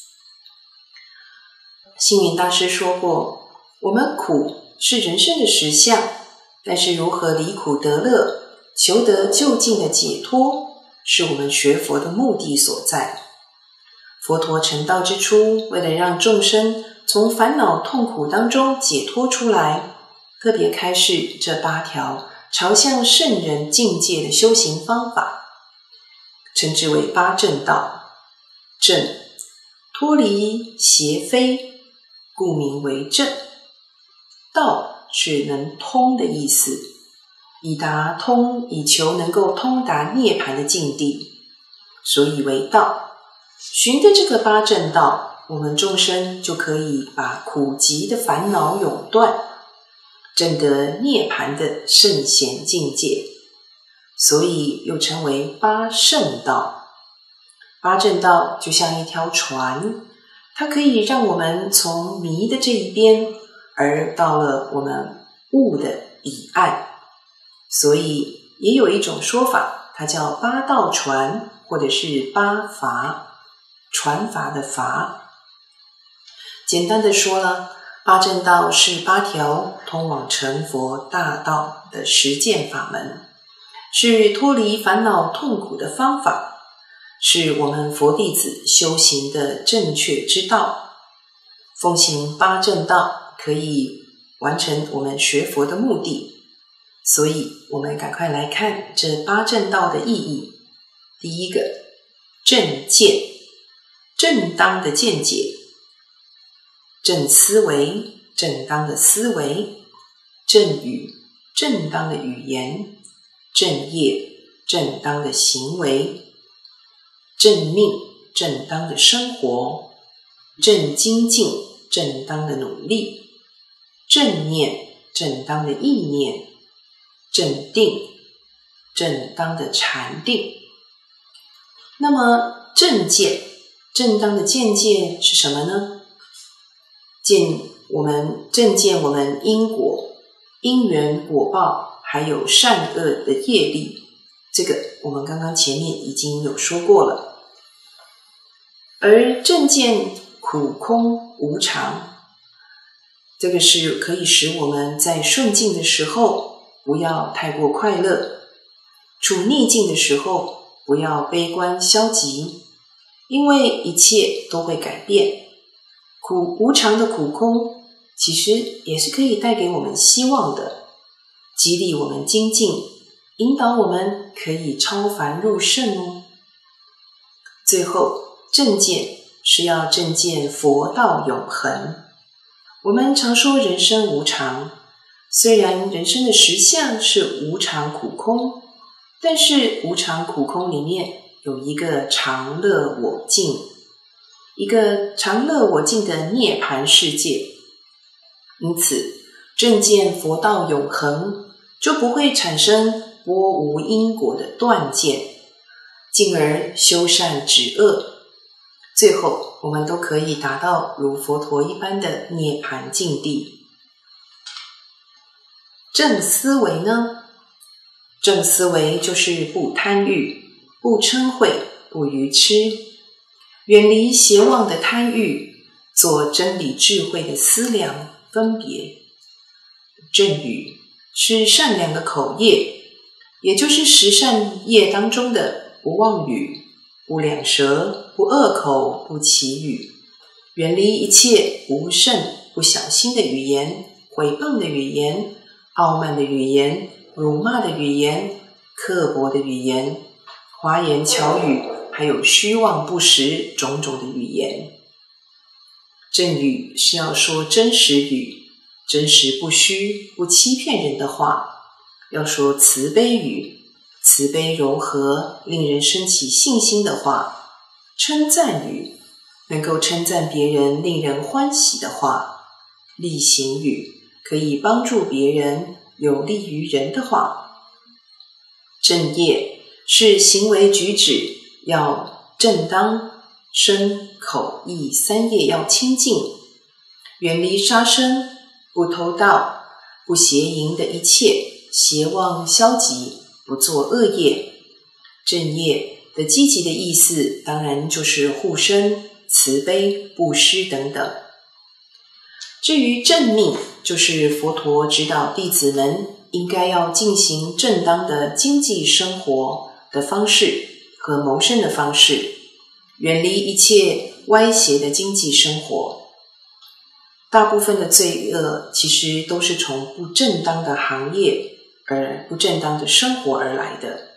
星云大师说过，我们苦是人生的实相，但是如何离苦得乐，求得究竟的解脱，是我们学佛的目的所在。佛陀成道之初，为了让众生从烦恼痛苦当中解脱出来，特别开示这八条朝向圣人境界的修行方法，称之为八正道。正，脱离邪非，故名为正。道是能通的意思，以达通，以求能够通达涅槃的境地，所以为道。循着这个八正道，我们众生就可以把苦集的烦恼永断，证得涅槃的圣贤境界，所以又称为八圣道。八正道就像一条船，它可以让我们从迷的这一边，而到了我们悟的彼岸。所以也有一种说法，它叫八道船，或者是八筏，船筏的筏。简单的说了，八正道是八条通往成佛大道的实践法门，是脱离烦恼痛苦的方法，是我们佛弟子修行的正确之道。奉行八正道可以完成我们学佛的目的，所以我们赶快来看这八正道的意义。第一个，正见，正当的见解；正思维，正当的思维；正语，正当的语言；正业，正当的行为；正命，正当的生活；正精进，正当的努力；正念，正当的意念；正定，正当的禅定。那么正见，正当的见解是什么呢？见我们正见我们因果、因缘果报，还有善恶的业力，这个我们刚刚前面已经有说过了。而正见苦空无常，这个是可以使我们在顺境的时候不要太过快乐，处逆境的时候不要悲观消极，因为一切都会改变。苦无常的苦空其实也是可以带给我们希望的，激励我们精进，引导我们可以超凡入圣哦。最后，正见是要正见佛道永恒。我们常说人生无常，虽然人生的实相是无常苦空，但是无常苦空里面有一个常乐我净，一个常乐我净的涅槃世界。因此正见佛道永恒，就不会产生波无因果的断见，进而修善止恶，最后我们都可以达到如佛陀一般的涅槃境地。正思维呢？正思维就是不贪欲，不嗔恚，不愚痴，远离邪妄的贪欲，做真理智慧的思量分别。正语是善良的口业，也就是十善业当中的不妄语、不两舌、不恶口、不绮语，远离一切不慎不小心的语言、毁谤的语言、傲慢的语言、辱骂的语言、刻薄的语言、花言巧语，还有虚妄不实种种的语言。正语是要说真实语，真实不虚，不欺骗人的话，要说慈悲语，慈悲柔和，令人升起信心的话，称赞语，能够称赞别人，令人欢喜的话，力行语，可以帮助别人，有利于人的话。正业是行为举止要正当、身口、意三业要清净，远离杀生、不偷盗、不邪淫的一切邪妄消极，不做恶业。正业的积极的意思当然就是护身、慈悲、布施等等。至于正命，就是佛陀指导弟子们应该要进行正当的经济生活的方式和谋生的方式，远离一切歪斜的经济生活。大部分的罪恶其实都是从不正当的行业而不正当的生活而来的。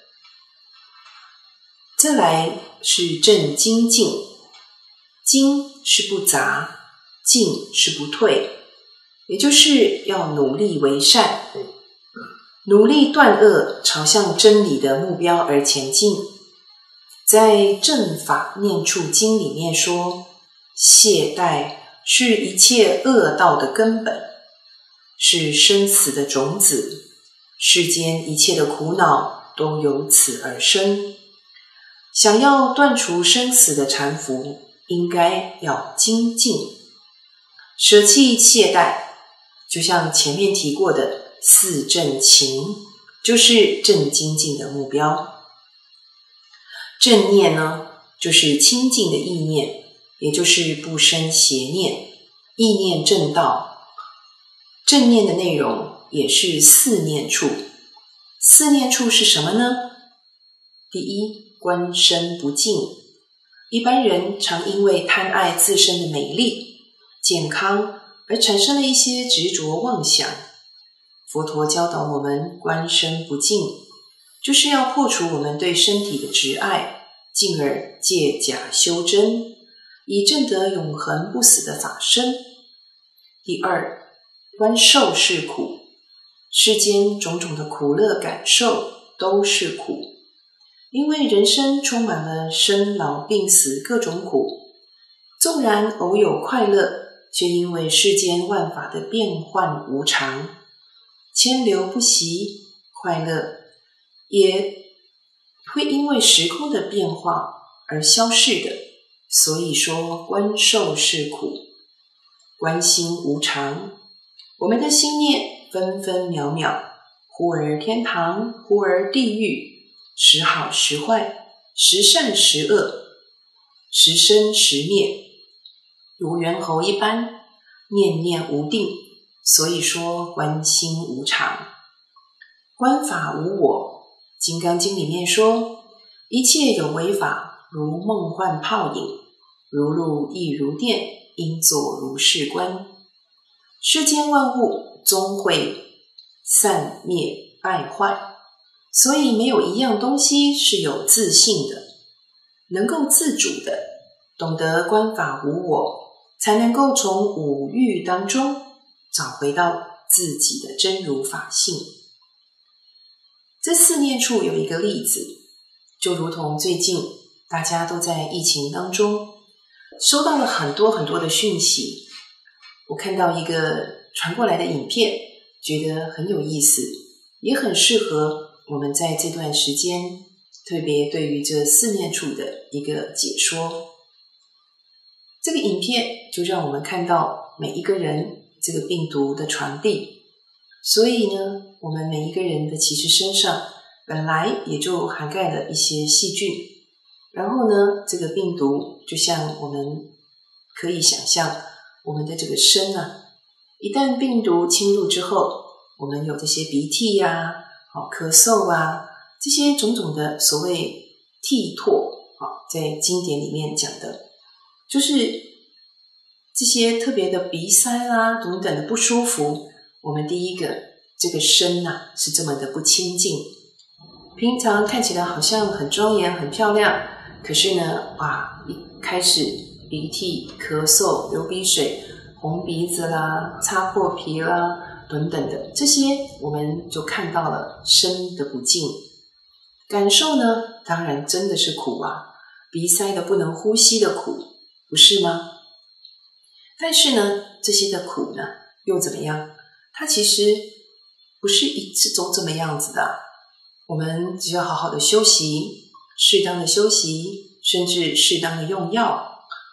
再来是正精进，精是不杂，进是不退，也就是要努力为善，努力断恶，朝向真理的目标而前进。在正法念处经里面说，懈怠是一切恶道的根本，是生死的种子，世间一切的苦恼都由此而生。想要断除生死的缠缚，应该要精进，舍弃懈怠，就像前面提过的四正勤，就是正精进的目标。正念呢，就是清净的意念，也就是不生邪念，意念正道。正念的内容也是四念处。四念处是什么呢？第一，观身不净。一般人常因为贪爱自身的美丽、健康，而产生了一些执着妄想。佛陀教导我们观身不净，就是要破除我们对身体的执爱，进而借假修真，以证得永恒不死的法身。第二，观受是苦。世间种种的苦乐感受都是苦，因为人生充满了生老病死各种苦，纵然偶有快乐，却因为世间万法的变幻无常，千流不息，快乐也会因为时空的变化而消逝的。所以说观受是苦，观心无常。我们的心念分分秒秒，忽而天堂，忽而地狱，时好时坏，时善时恶，时生时灭，如猿猴一般，念念无定。所以说观心无常。观法无我，金刚经里面说，一切有为法，如梦幻泡影，如露亦如电，应作如是观。世间万物终会散灭败坏，所以没有一样东西是有自性的，能够自主的，懂得观法无我，才能够从五欲当中找回到自己的真如法性。这四念处有一个例子，就如同最近大家都在疫情当中收到了很多很多的讯息，我看到一个传过来的影片，觉得很有意思，也很适合我们在这段时间特别对于这四念处的一个解说。这个影片就让我们看到每一个人这个病毒的传递，所以呢，我们每一个人的其实身上本来也就涵盖了一些细菌，然后呢，这个病毒就像我们可以想象，我们的这个身啊，一旦病毒侵入之后，我们有这些鼻涕呀、啊、咳嗽啊，这些种种的所谓涕唾，在经典里面讲的，就是这些特别的鼻塞啦、啊、等等的不舒服，我们第一个这个身啊是这么的不清净，平常看起来好像很庄严很漂亮，可是呢，哇，一开始鼻涕、咳嗽、流鼻水、红鼻子啦、擦破皮啦等等的，这些我们就看到了身的不净。感受呢，当然真的是苦啊，鼻塞的不能呼吸的苦，不是吗？但是呢，这些的苦呢，又怎么样？它其实不是一直都这么样子的。我们只要好好的休息，适当的休息，甚至适当的用药，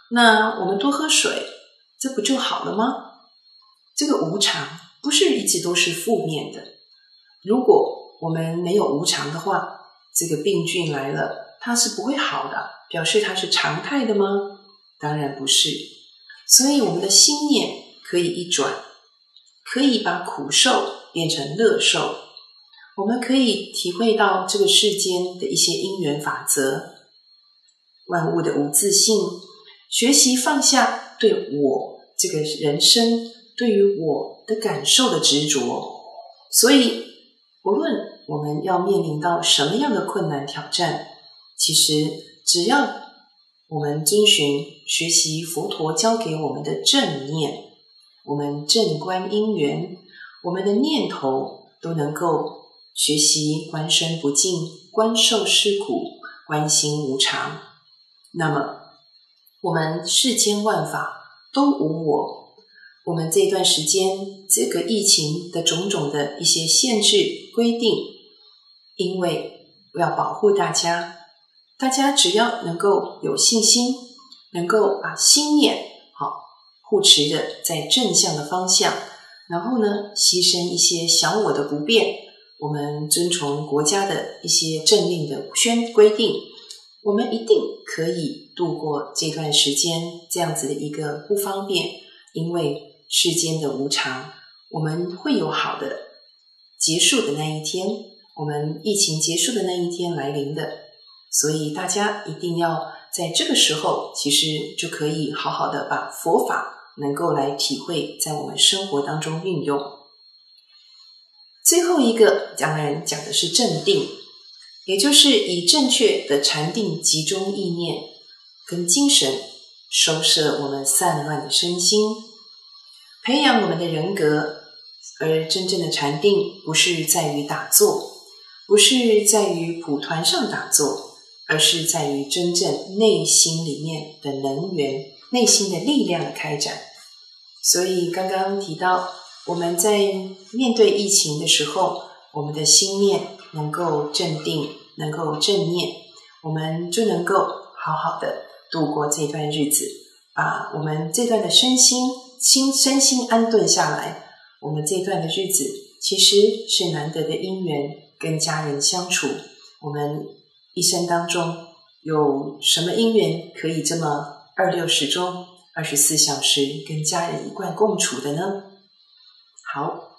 那我们多喝水，这不就好了吗？这个无常不是一直都是负面的。如果我们没有无常的话，这个病菌来了，它是不会好的，表示它是常态的吗？当然不是。所以我们的心念可以一转，可以把苦受变成乐受，我们可以体会到这个世间的一些因缘法则，万物的无自性，学习放下对我这个人生对于我的感受的执着。所以不论我们要面临到什么样的困难挑战，其实只要我们遵循学习佛陀教给我们的正念，我们正观因缘，我们的念头都能够学习观身不净，观受是苦，观心无常，那么我们世间万法都无我。我们这段时间这个疫情的种种的一些限制规定，因为要保护大家，大家只要能够有信心，能够把心念好护持的在正向的方向，然后呢牺牲一些小我的不便，我们遵从国家的一些政令的宣规定，我们一定可以度过这段时间这样子的一个不方便。因为世间的无常，我们会有好的结束的那一天，我们疫情结束的那一天来临的，所以大家一定要在这个时候，其实就可以好好的把佛法能够来体会，在我们生活当中运用。最后一个当然讲的是正定，也就是以正确的禅定集中意念跟精神，收摄我们散乱的身心，培养我们的人格。而真正的禅定不是在于打坐，不是在于蒲团上打坐，而是在于真正内心里面的能源，内心的力量的开展。所以刚刚提到，我们在面对疫情的时候，我们的心念能够镇定，能够正念，我们就能够好好的度过这段日子，把我们这段的身心心身心安顿下来。我们这段的日子其实是难得的因缘，跟家人相处。我们一生当中有什么因缘可以这么二六时中二十四小时跟家人一块共处的呢？好，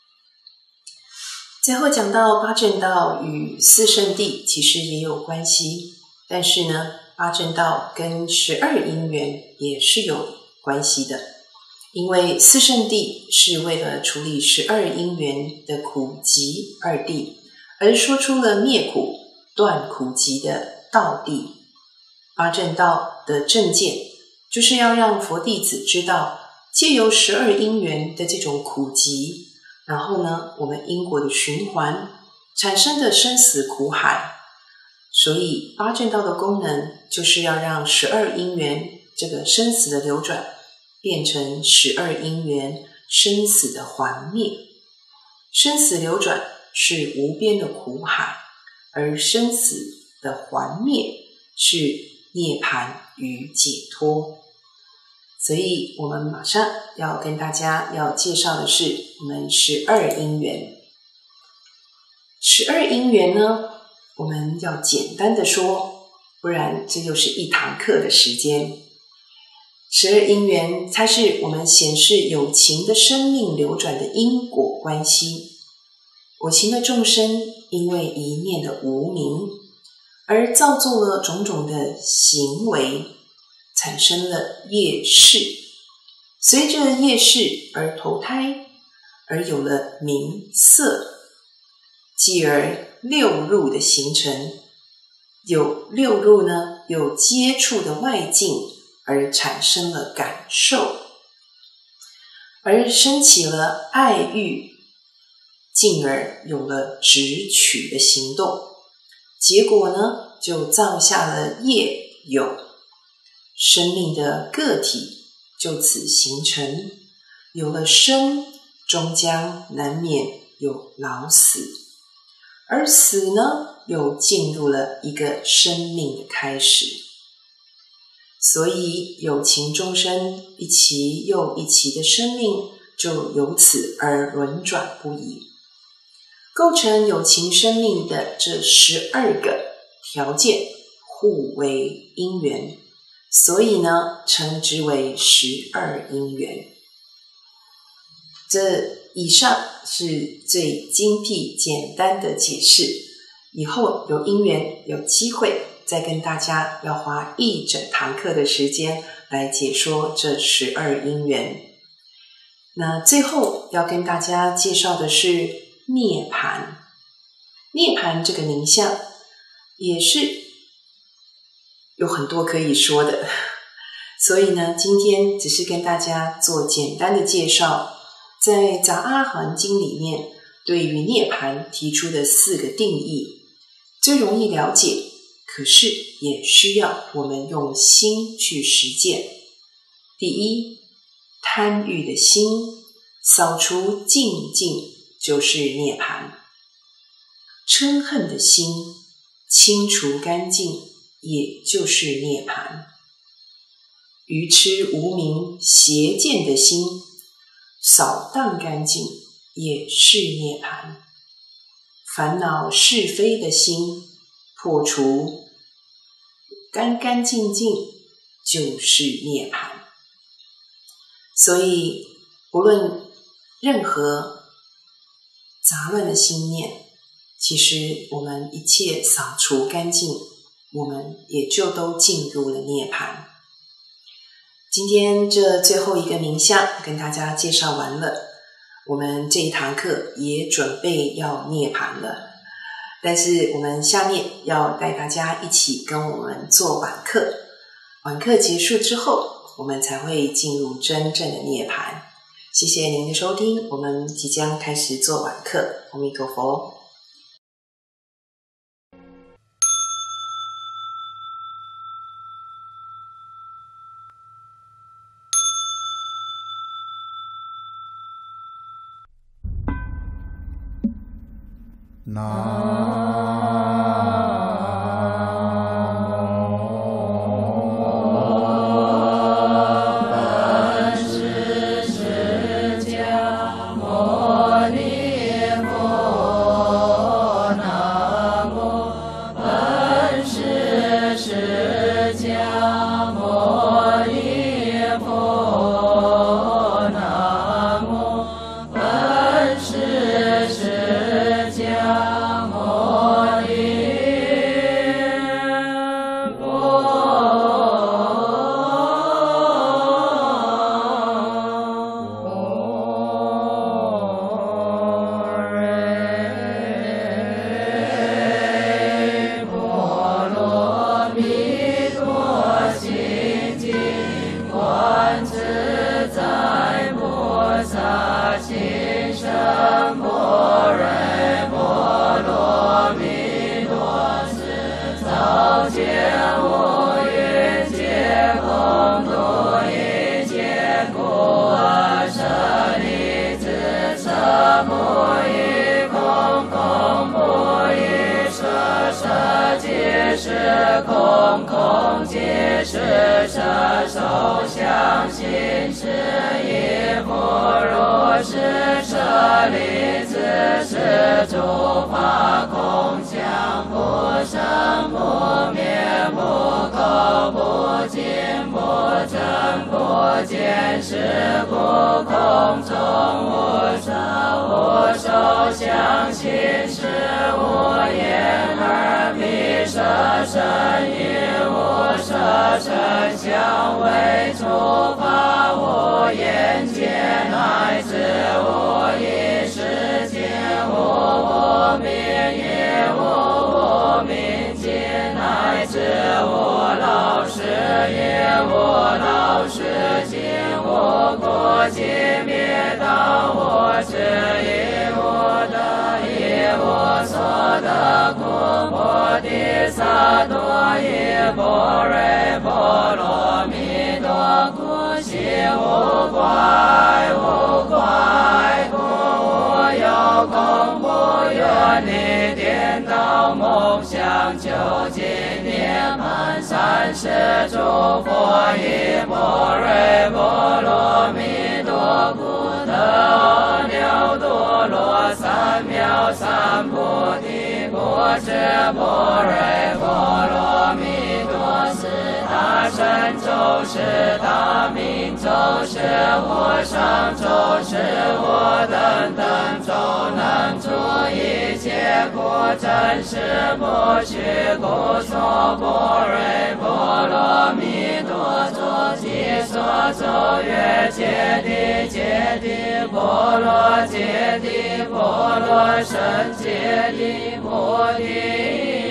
最后讲到八正道与四圣谛其实也有关系，但是呢，八正道跟十二因缘也是有关系的。因为四圣谛是为了处理十二因缘的苦集二谛，而说出了灭苦断苦集的道谛。八正道的正见就是要让佛弟子知道，借由十二因缘的这种苦集，然后呢我们因果的循环产生的生死苦海。所以八正道的功能就是要让十二因缘这个生死的流转变成十二因缘生死的还灭。生死流转是无边的苦海，而生死的还灭是涅槃与解脱。所以我们马上要跟大家要介绍的是我们十二因缘。十二因缘呢，我们要简单的说，不然这又是一堂课的时间。十二因缘才是我们显示有情的生命流转的因果关系。我情的众生因为一念的无明，而造作了种种的行为，产生了业识，随着业识而投胎，而有了名色，继而六入的形成。有六入呢，有接触的外境，而产生了感受，而升起了爱欲，进而有了执取的行动。结果呢，就造下了业有，生命的个体就此形成。有了生，终将难免有老死，而死呢，又进入了一个生命的开始。 所以有情众生一期又一期的生命就由此而轮转不已。构成有情生命的这十二个条件互为因缘，所以呢称之为十二因缘。这以上是最精辟简单的解释，以后有因缘有机会再跟大家要花一整堂课的时间来解说这十二因缘。那最后要跟大家介绍的是涅槃。涅槃这个名相也是有很多可以说的，所以呢今天只是跟大家做简单的介绍，在杂阿含经里面对于涅槃提出的四个定义最容易了解，可是也需要我们用心去实践。第一，贪欲的心扫除净尽就是涅槃；嗔恨的心清除干净也就是涅槃；愚痴无明邪见的心扫荡干净也是涅槃；烦恼是非的心破除干干净净就是涅槃。所以不论任何杂乱的心念，其实我们一切扫除干净，我们也就都进入了涅槃。今天这最后一个名相跟大家介绍完了，我们这一堂课也准备要涅槃了，但是我们下面要带大家一起跟我们做晚课，晚课结束之后我们才会进入真正的涅槃。谢谢您的收听，我们即将开始做晚课。阿弥陀佛。空空皆是摄受相信是亦不如是舍利子是诸法空相不生不灭不垢不净不增不减是故空中无色无受相信是无眼耳鼻舌身意无色声香味触法无眼界乃至无意识界无无明也无无明界乃至无老实也无老实界无国界灭道无智亦无得亦无所得故菩提萨埵依般若波罗蜜多故悉无怪无怪故顺利颠倒梦想，究竟涅槃，三世诸佛依般若波罗蜜多故得阿耨多罗三藐三菩提，果知般若波罗蜜多四大神咒，四大明咒，是我上咒，是我等等咒，能除一切苦，真实不虚，故说般若波罗蜜多作其所咒曰：揭谛揭谛波罗揭谛波罗僧揭谛菩提。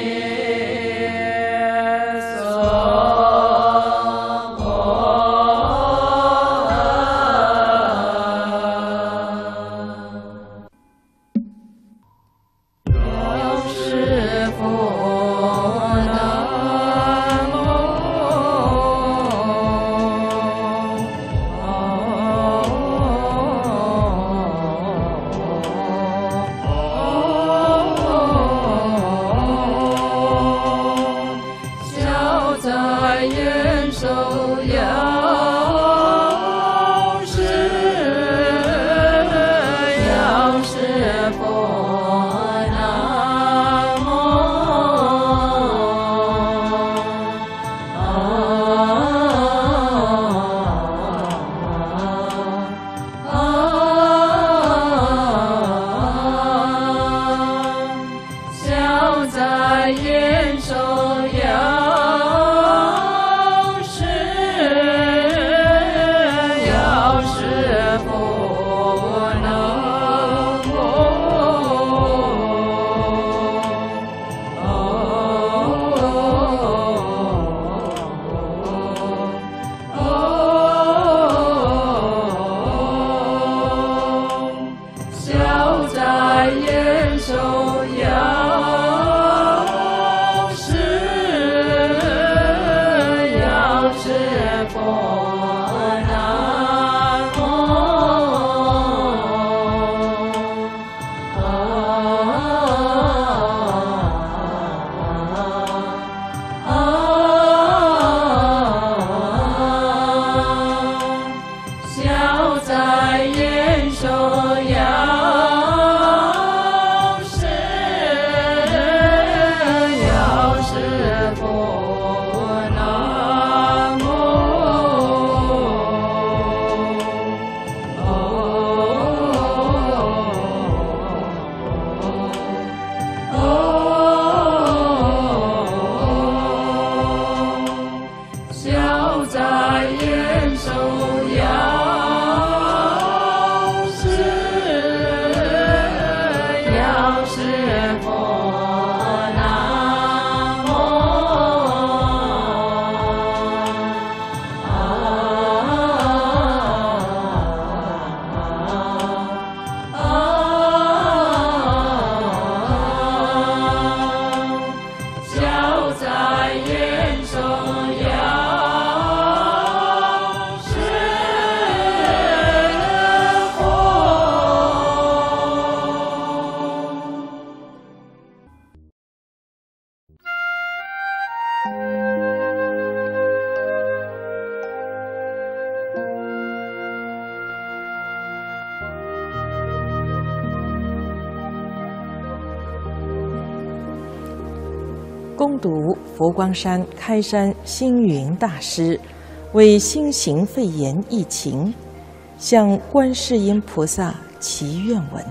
恭读佛光山开山星云大师为新型肺炎疫情向观世音菩萨祈愿文。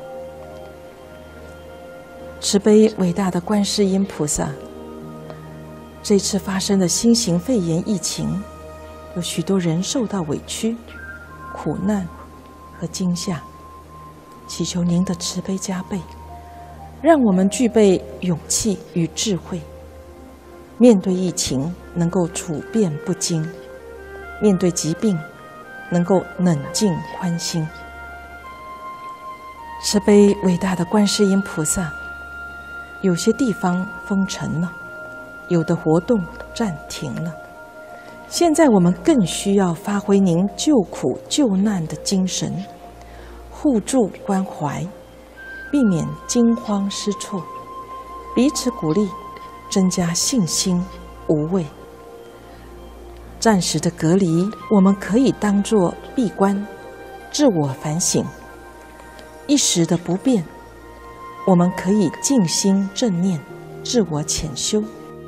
慈悲伟大的观世音菩萨，这次发生的新型肺炎疫情，有许多人受到委屈、苦难和惊吓，祈求您的慈悲加倍，让我们具备勇气与智慧，面对疫情能够处变不惊，面对疾病能够冷静宽心。慈悲伟大的观世音菩萨，有些地方封城了，有的活动暂停了，现在我们更需要发挥您救苦救难的精神，互助关怀， 避免惊慌失措，彼此鼓励，增加信心无畏。暂时的隔离，我们可以当作闭关，自我反省；一时的不便，我们可以静心正念，自我潜修。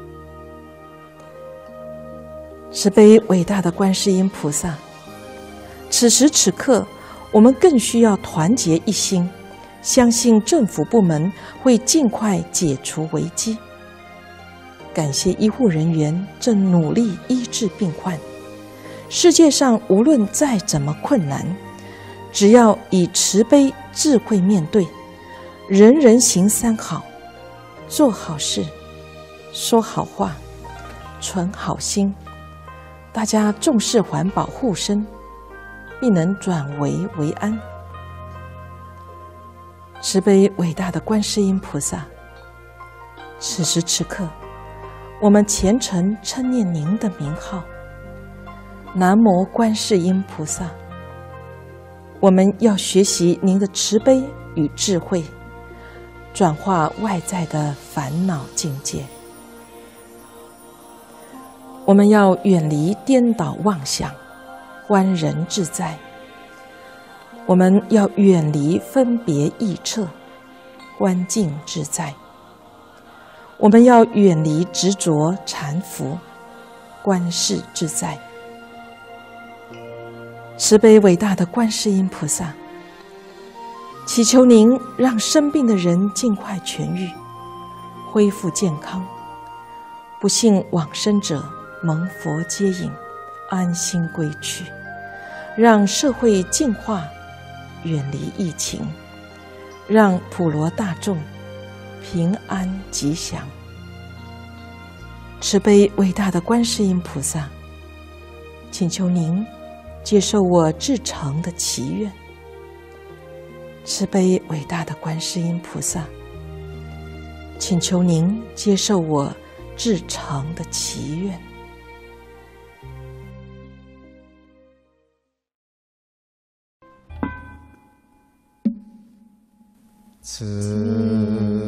慈悲伟大的观世音菩萨，此时此刻，我们更需要团结一心，相信政府部门会尽快解除危机。感谢医护人员正努力医治病患。世界上无论再怎么困难，只要以慈悲智慧面对，人人行三好：做好事，说好话，存好心。大家重视环保护身，必能转危为安。慈悲伟大的观世音菩萨，此时此刻，我们虔诚称念您的名号，南无观世音菩萨。我们要学习您的慈悲与智慧，转化外在的烦恼境界。我们要远离颠倒妄想，观人自在。我们要远离分别臆测，观境自在。我们要远离执着缠缚，观世自在。慈悲伟大的观世音菩萨，祈求您让生病的人尽快痊愈，恢复健康，不幸往生者蒙佛接引，安心归去，让社会净化，远离疫情，让普罗大众平安吉祥。慈悲伟大的观世音菩萨，请求您接受我至诚的祈愿。慈悲伟大的观世音菩萨，请求您接受我至诚的祈愿。 慈